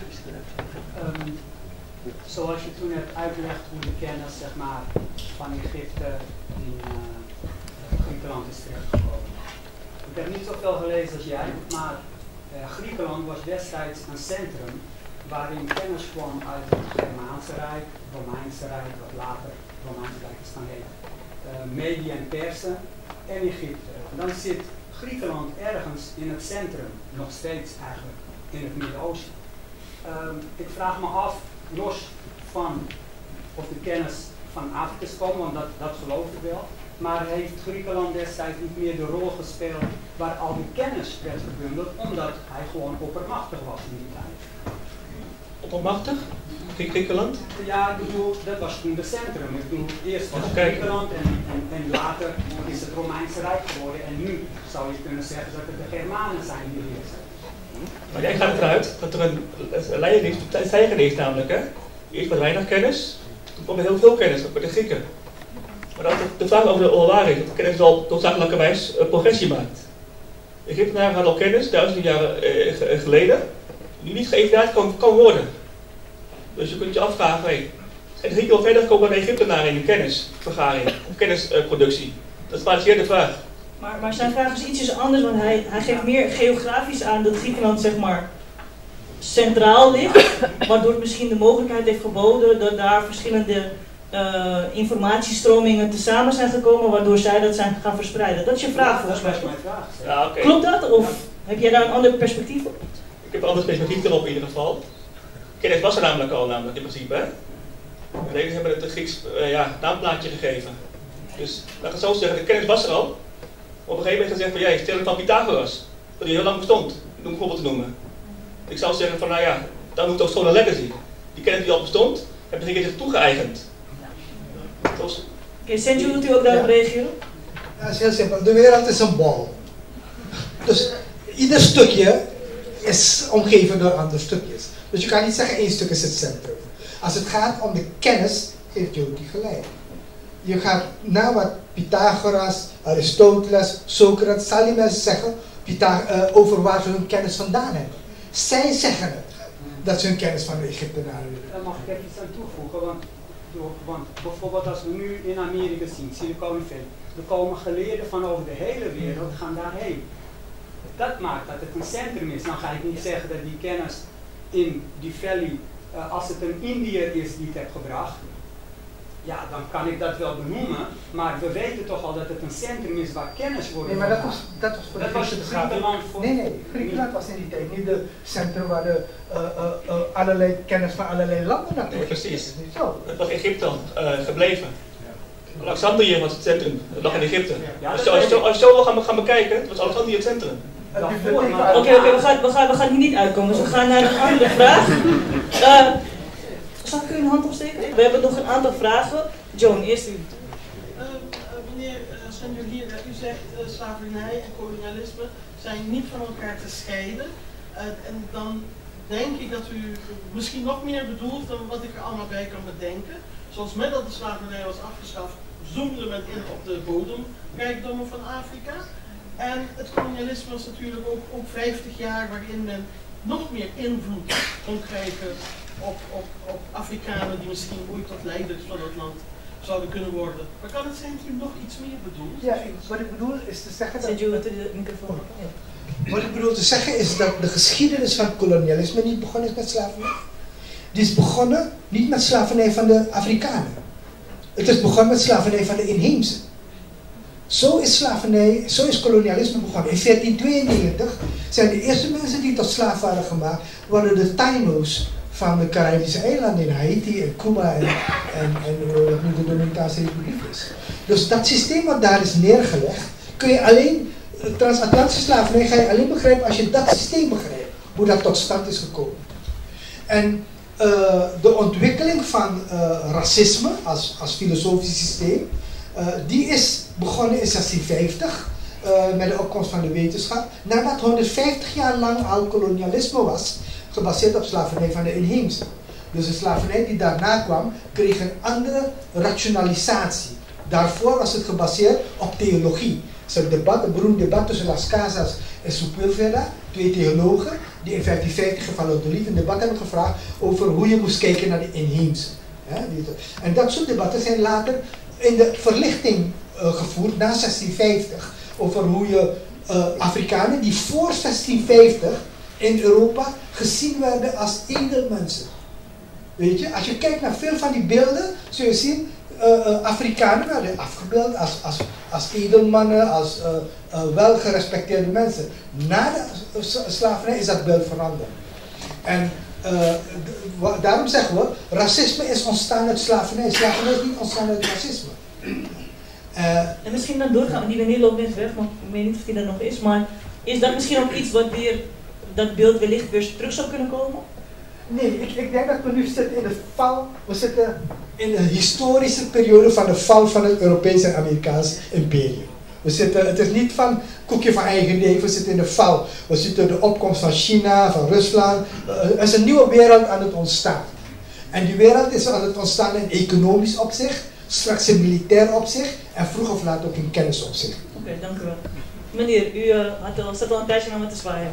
Speaker 13: zoals je toen hebt uitgelegd hoe de kennis zeg maar, van Egypte in Griekenland is terechtgekomen. Ik heb niet zoveel gelezen als jij, maar Griekenland was destijds een centrum waarin kennis kwam uit het Germaanse Rijk, Romeinse Rijk, wat later Romeinse Rijk is gaan heten, Medië en Persen en Egypte. Dan zit Griekenland ergens in het centrum, nog steeds eigenlijk, in het Midden-Oosten. Ik vraag me af, los van of de kennis van Afrika is komen, want dat geloof ik wel, maar heeft Griekenland destijds niet meer de rol gespeeld waar al die kennis werd gebundeld, omdat hij gewoon oppermachtig was in die tijd?
Speaker 10: Oppermachtig? Griekenland?
Speaker 13: Ja, ik bedoel, dat was toen de centrum. Ik bedoel, eerst was het Griekenland en later is het Romeinse Rijk geworden en nu zou je kunnen zeggen dat het de Germanen zijn die heersen.
Speaker 10: Maar jij gaat eruit dat er een lijn is namelijk, hè? Eerst wat weinig kennis, toen kwam er heel veel kennis, ook bij de Grieken. Maar dat de vraag over de onwaarheid, dat de kennis wel noodzakelijkerwijs progressie maakt. De Egyptenaren hadden al kennis, duizenden jaren geleden, die niet geëvenaard kan worden. Dus je kunt je afvragen, hey, en de Grieken wel verder komen dan de Egyptenaren in de kennisvergaring, of kennisproductie? Dat is maar de vraag.
Speaker 1: Maar zijn vraag is ietsjes anders, want hij geeft meer geografisch aan dat Griekenland zeg maar centraal ligt, waardoor het misschien de mogelijkheid heeft geboden dat daar verschillende informatiestromingen tezamen zijn gekomen, waardoor zij dat zijn gaan verspreiden. Dat is je vraag volgens mij.
Speaker 10: Ja, okay.
Speaker 1: Klopt dat? Of heb jij daar een ander perspectief op?
Speaker 10: Ik heb een ander perspectief erop in ieder geval. Kennis was er namelijk al, in principe. Hè? Alleen hebben het een Grieks naamplaatje gegeven. Dus laat ik het zo zeggen, de kennis was er al. Op een gegeven moment gezegd van, ja, stelling van Pythagoras, dat die heel lang bestond, om een voorbeeld te noemen. Ik zou zeggen van, nou ja, dan moet toch gewoon een legacy. Die kennis die al bestond, hebben de Grieken zich toegeëigend.
Speaker 1: Oké, Senju, wilt u ook daarop reageren?
Speaker 11: Ja, dat is heel simpel. De wereld is een bal. Dus ieder stukje is omgeven door andere stukjes. Dus je kan niet zeggen één stuk is het centrum. Als het gaat om de kennis, heeft Joti gelijk. Je gaat na wat Pythagoras, Aristoteles, Socrates, zal die mensen zeggen over waar ze hun kennis vandaan hebben. Zij zeggen het, dat ze hun kennis van de Egyptenaren hebben.
Speaker 13: Daar mag ik even iets aan toevoegen, want bijvoorbeeld als we nu in Amerika zien, Silicon Valley, er komen geleerden van over de hele wereld gaan daarheen. Dat maakt dat het een centrum is. Dan ga ik niet zeggen dat die kennis in die valley, als het een Indiër is die het heeft gebracht, ja, dan kan ik dat wel benoemen, maar we weten toch al dat het een centrum is waar kennis wordt
Speaker 11: Nee, maar dat was voor
Speaker 13: het Griekenland voor...
Speaker 11: Nee, Griekenland was in die tijd niet de centrum waar de allerlei kennis van allerlei landen naartoe.
Speaker 10: Nee, precies.
Speaker 11: Dat is niet zo.
Speaker 10: Het was Egypte gebleven. Alexandrië was het centrum, dat lag in Egypte.
Speaker 13: Ja,
Speaker 10: als je zo wil gaan bekijken, was Alexandrië het centrum.
Speaker 1: Oké, we gaan hier niet uitkomen, dus we gaan naar een andere vraag. Zal ik u een hand opsteken? We hebben nog een aantal vragen. Joan, eerst u.
Speaker 14: Meneer Sendelier, u zegt slavernij en kolonialisme zijn niet van elkaar te scheiden. En dan denk ik dat u misschien nog meer bedoelt dan wat ik er allemaal bij kan bedenken. Zoals met dat de slavernij was afgeschaft, zoomde men in op de bodemrijkdommen van Afrika. En het kolonialisme was natuurlijk ook 50 jaar waarin men nog meer invloed kon krijgen op Afrikanen die misschien ooit tot leiders van het land zouden kunnen worden. Maar kan het zijn dat u nog iets meer bedoelt?
Speaker 11: Ja, wat ik bedoel is te zeggen dat...
Speaker 1: de microfoon.
Speaker 11: Wat ik bedoel te zeggen is dat de geschiedenis van kolonialisme niet begonnen is met slavernij. Die is begonnen niet met slavernij van de Afrikanen. Het is begonnen met slavernij van de inheemse. Zo is kolonialisme begonnen. In 1492 zijn de eerste mensen die tot slaaf waren gemaakt, waren de Taino's van de Caribische eilanden in Haiti en Cuba en wat nu de Dominicaanse Republiek is. Dus dat systeem wat daar is neergelegd, kun je alleen, transatlantische slavernij ga je alleen begrijpen als je dat systeem begrijpt, hoe dat tot stand is gekomen. En de ontwikkeling van racisme als filosofisch systeem, die is begonnen in 1650 met de opkomst van de wetenschap, nadat 150 jaar lang al kolonialisme was, gebaseerd op slavernij van de inheemse. Dus de slavernij die daarna kwam, kreeg een andere rationalisatie. Daarvoor was het gebaseerd op theologie. Het is een beroemd debat tussen Las Casas en Sepúlveda, twee theologen, die in 1550 in Valladolid een debat hebben gevraagd over hoe je moest kijken naar de inheemse. En dat soort debatten zijn later in de verlichting gevoerd na 1650, over hoe je Afrikanen die voor 1650 in Europa gezien werden als edelmensen. Weet je, als je kijkt naar veel van die beelden, zul je zien, Afrikanen werden afgebeeld als edelmannen, als welgerespecteerde mensen. Na de slavernij is dat beeld veranderd. En daarom zeggen we, racisme is ontstaan uit slavernij. Slavernij is niet ontstaan uit racisme.
Speaker 1: En misschien dan doorgaan, die meneer loopt net weg, maar ik weet niet of die er nog is, maar is dat misschien ook iets wat weer, dat beeld wellicht weer terug zou kunnen komen?
Speaker 11: Nee, ik denk dat we nu zitten in de val, we zitten in de historische periode van de val van het Europees en Amerikaans imperium. Het is niet van koekje van eigen leven, we zitten in de val. We zitten in de opkomst van China, van Rusland. Er is een nieuwe wereld aan het ontstaan. En die wereld is aan het ontstaan in economisch opzicht, straks in militair opzicht en vroeg of laat ook in kennisopzicht.
Speaker 1: Oké, dank u wel. Meneer, u zat al een tijdje naar me te zwaaien.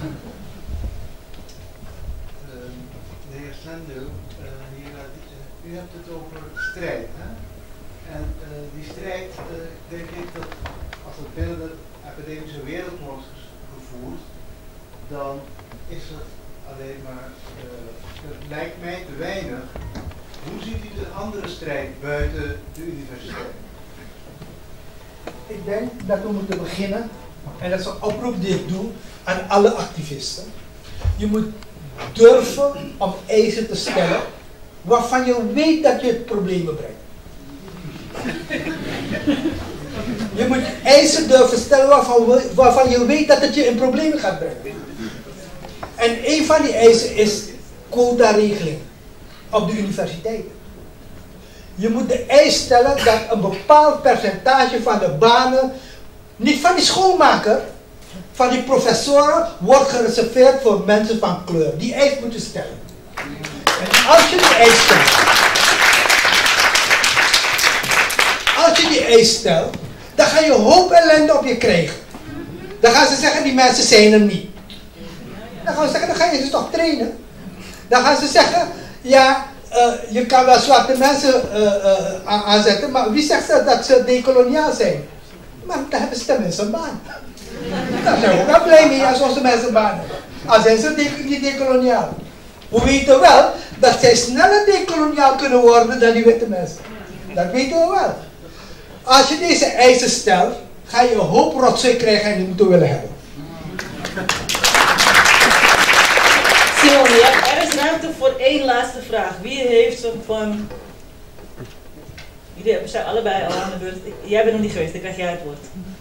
Speaker 6: De heer Sendel, u hebt het over strijd. Hè? En die strijd, denk ik dat als het binnen de academische wereld wordt gevoerd, dan is het alleen maar, het lijkt mij te weinig. Hoe ziet u de andere strijd buiten de universiteit?
Speaker 11: Ik denk dat we moeten beginnen, en dat is een oproep die ik doe aan alle activisten. Je moet durven om eisen te stellen waarvan je weet dat je het problemen brengt. Je moet eisen durven stellen waarvan je weet dat het je in problemen gaat brengen. En een van die eisen is quota-regeling op de universiteiten. Je moet de eis stellen dat een bepaald percentage van de banen, niet van die schoonmaker, van die professoren, wordt gereserveerd voor mensen van kleur. Die eis moet je stellen. En als je die eis stelt, dan ga je hoop ellende op je krijgen. Dan gaan ze zeggen, die mensen zijn er niet. Dan gaan ze zeggen, dan ga je ze toch trainen. Dan gaan ze zeggen, ja, je kan wel zwarte mensen aanzetten, maar wie zegt dat ze decoloniaal zijn? Maar dan hebben ze tenminste een baan. Daar zijn we ook wel blij mee als onze mensen een baan hebben. Al zijn ze niet decoloniaal. We weten wel dat zij sneller decoloniaal kunnen worden dan die witte mensen. Dat weten we wel. Als je deze eisen stelt, ga je een hoop rotzooi krijgen en die moeten we willen hebben.
Speaker 1: Simon, er is ruimte voor één laatste vraag. Wie heeft zo van... Jullie zijn allebei al aan de beurt. Jij bent nog niet geweest, dan krijg jij het woord.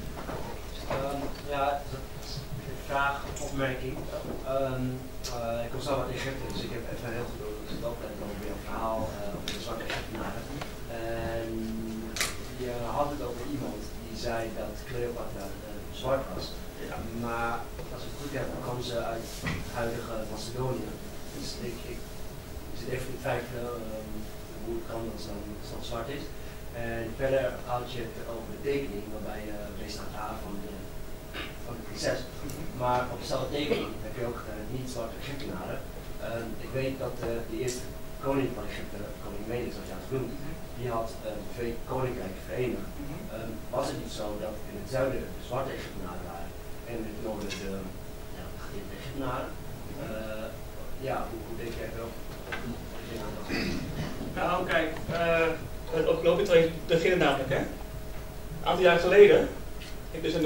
Speaker 15: Ja, een vraag, opmerking. Ik kom zelf uit Egypte, dus ik heb even heel goed zitten opletten over jouw verhaal over de zwarte Egyptenaren. En je had het over iemand die zei dat Cleopatra zwart was. Maar als ik het goed heb, kwam ze uit het huidige Macedonië. Dus ik zit even te twijfelen hoe het kan als het dan zwart is. En verder had je het over de tekening waarbij je wees aan het haar van de prinses. Maar op dezelfde tekening heb je ook niet zwarte Egyptenaren. Ik weet dat de eerste koning van Egypte, koning Menes, zoals je had genoemd, die had twee koninkrijken verenigd. Was het niet zo dat in het zuiden de zwarte Egyptenaren waren en in het noorden de geliefde Egyptenaren? Hoe denk jij wel?
Speaker 10: Nou kijk, ook Cleopatra beginnen namelijk, hè. Een aantal jaar geleden, ik dus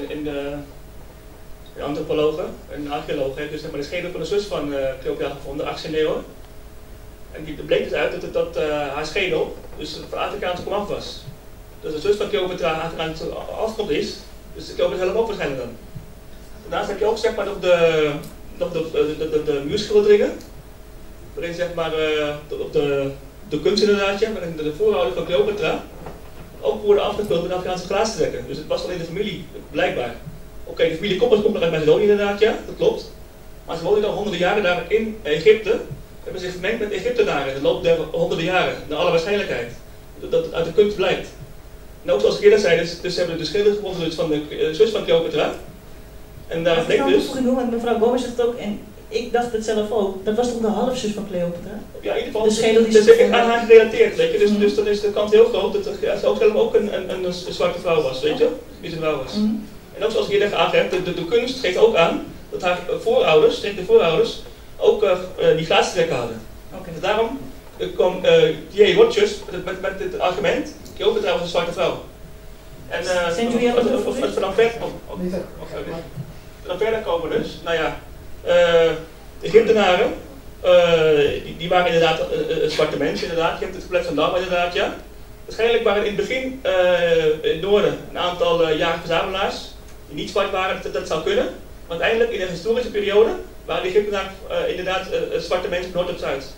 Speaker 10: een antropologe, een archeoloog, heeft dus de schedel van de zus van Cleopatra gevonden, 18e eeuw. En die bleek dus uit dat haar schedel dus van Afrikaanse komaf was. Dus de zus van Cleopatra Afrikaanse afkomst is, dus Cleopatra zelf ook waarschijnlijk dan. Daarnaast heb je ook zeg maar nog de muurschilderingen, waarin zeg maar op de kunst inderdaad, waarin de voorouders van Cleopatra ook worden afgevuld met Afrikaanse glaastrekken. Dus het was al in de familie, blijkbaar. Oké, de familie komt nog uit Macedonië inderdaad, ja, dat klopt. Maar ze woonden al honderden jaren daar in Egypte, hebben zich gemengd met Egyptenaren in de loop der honderden jaren, naar alle waarschijnlijkheid. Dat het uit de kunst blijkt. En ook zoals ik eerder zei, dus ze hebben de schilders gevonden dus van de zus van Cleopatra. En daar bleek dus...
Speaker 1: genoemd, mevrouw Gomes zegt het ook, en ik dacht het zelf ook, dat was toch de halfzus van Cleopatra?
Speaker 10: Ja, in ieder geval,
Speaker 1: de schedel die
Speaker 10: ze is aan haar gerelateerd, weet je, dus dan is de kans heel groot dat ze ook zelf ook een zwarte vrouw was, weet je, wie ze vrouw was. En ook zoals ik eerder aangeef, de kunst geeft ook aan dat haar voorouders, strikte voorouders, ook die glaastrekken hadden. Dus daarom kwam J. Rogers met dit argument, Cleopatra was een zwarte vrouw. En als we dan verder komen dus, nou ja, de Egyptenaren, die waren inderdaad zwarte mensen, inderdaad. Je hebt het complex van Dama inderdaad, ja. Waarschijnlijk waren in het begin in het noorden een aantal jager-verzamelaars die niet zwart waren, dat zou kunnen. Maar uiteindelijk in de historische periode waren de Egyptenaren inderdaad zwarte mensen van noord op zuid.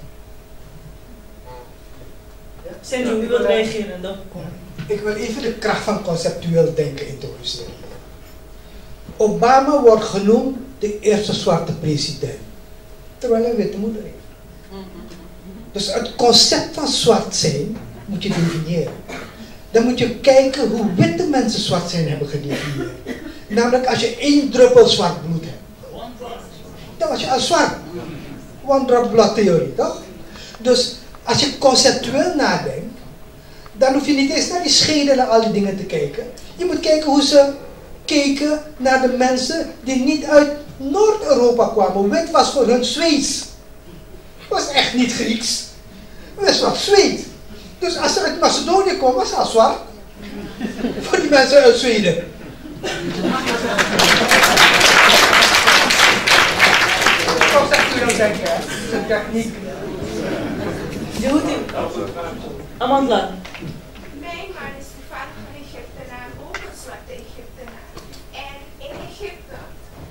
Speaker 1: Sandro, u wilt reageren dan?
Speaker 11: Ik wil even de kracht van conceptueel denken introduceren. Obama wordt genoemd de eerste zwarte president, terwijl hij een witte moeder heeft. Dus het concept van zwart zijn moet je definiëren. Dan moet je kijken hoe witte mensen zwart zijn hebben gedefinieerd. Namelijk als je 1 druppel zwart bloed hebt, dan was je al zwart. One drop blood theorie, toch? Dus als je conceptueel nadenkt, dan hoef je niet eens naar die schedel en al die dingen te kijken. Je moet kijken hoe ze keken naar de mensen die niet uit Noord-Europa kwamen. Wit was voor hun Zweeds. Was echt niet Grieks. Het was Zweed. Dus als ze uit Macedonië kwam, was ze al zwart. Voor die mensen uit Zweden. Toch zegt u dan denken, hè? Dat is techniek.
Speaker 1: Amandla.
Speaker 16: Mijn man is toevallig van Egyptenaar, ook een zwarte Egyptenaar. En in Egypte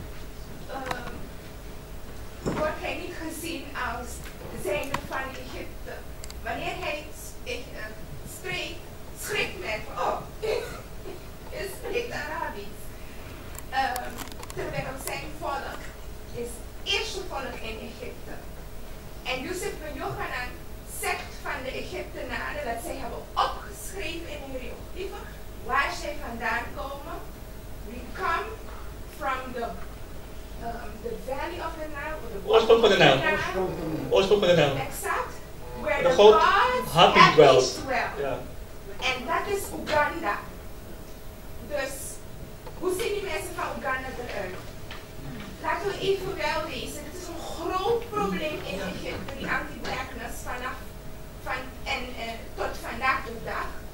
Speaker 16: wordt hij niet gezien als zijnde van Egypte. Wanneer hij spreekt, schrikt men op. Hij spreekt Arabisch. Terwijl zijn volk is het eerste volk in Egypte. En Yusuf bin Yochanan zegt van de Egyptenaren dat zij hebben opgeschreven in hun hieroglyphen waar zij vandaan komen. We come from the valley of the Nile.
Speaker 10: Oorsprong van de Nijl. Oorsprong van de Nijl.
Speaker 16: Exact. Where
Speaker 10: de
Speaker 16: the
Speaker 10: God
Speaker 16: gods
Speaker 10: happy dwells.
Speaker 16: Ja. En dat is Uganda. Dus, hoe zien die mensen van Uganda eruit? Laten we even wel lezen. Het is een groot probleem in Egypte, die anti-blackness tot vandaag de dag.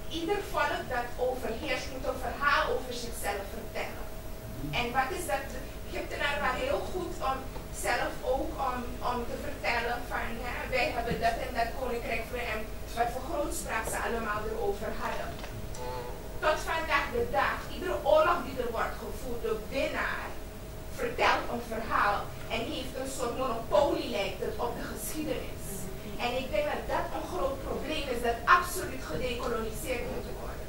Speaker 16: ieder volk dat overheerst moet een verhaal over zichzelf vertellen. En wat is dat? Egyptenaren waren heel goed om zelf ook om te vertellen van wij hebben dat en dat koninkrijk en wat voor grootspraak ze allemaal erover hadden. Tot vandaag de dag, iedere oorlog die er wordt gevoerd, de winnaar vertelt een verhaal en heeft een soort monopolie, lijkt het, op de geschiedenis. En ik denk dat dat een groot probleem is dat absoluut gedekoloniseerd moet worden.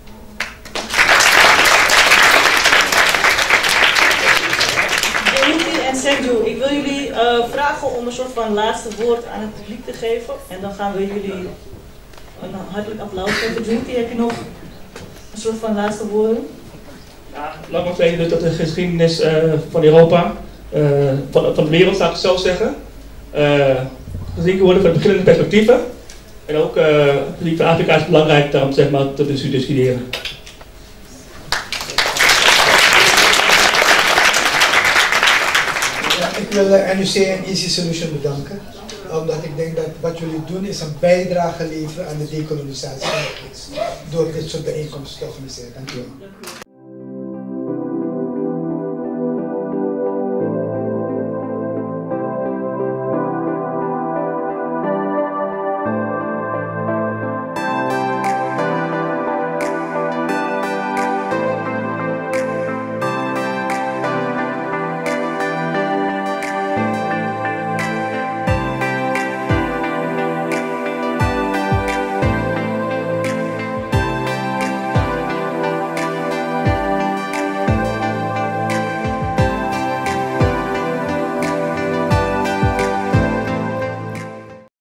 Speaker 1: En Senju, ik wil jullie vragen om een soort van laatste woord aan het publiek te geven. En dan gaan we jullie een hartelijk applaus geven. Junti, heb je nog een soort van laatste woorden?
Speaker 10: Ja, laat maar zeggen dat de geschiedenis van Europa, van de wereld zou ik zelf zeggen, gezien kan worden van verschillende perspectieven. En ook gezien van Afrika is het belangrijk daarom zeg maar te bestuderen.
Speaker 11: Ik wil NUC en Easy Solution bedanken, omdat ik denk dat wat jullie doen is een bijdrage leveren aan de dekolonisatie door dit soort bijeenkomsten te organiseren. Dank u wel.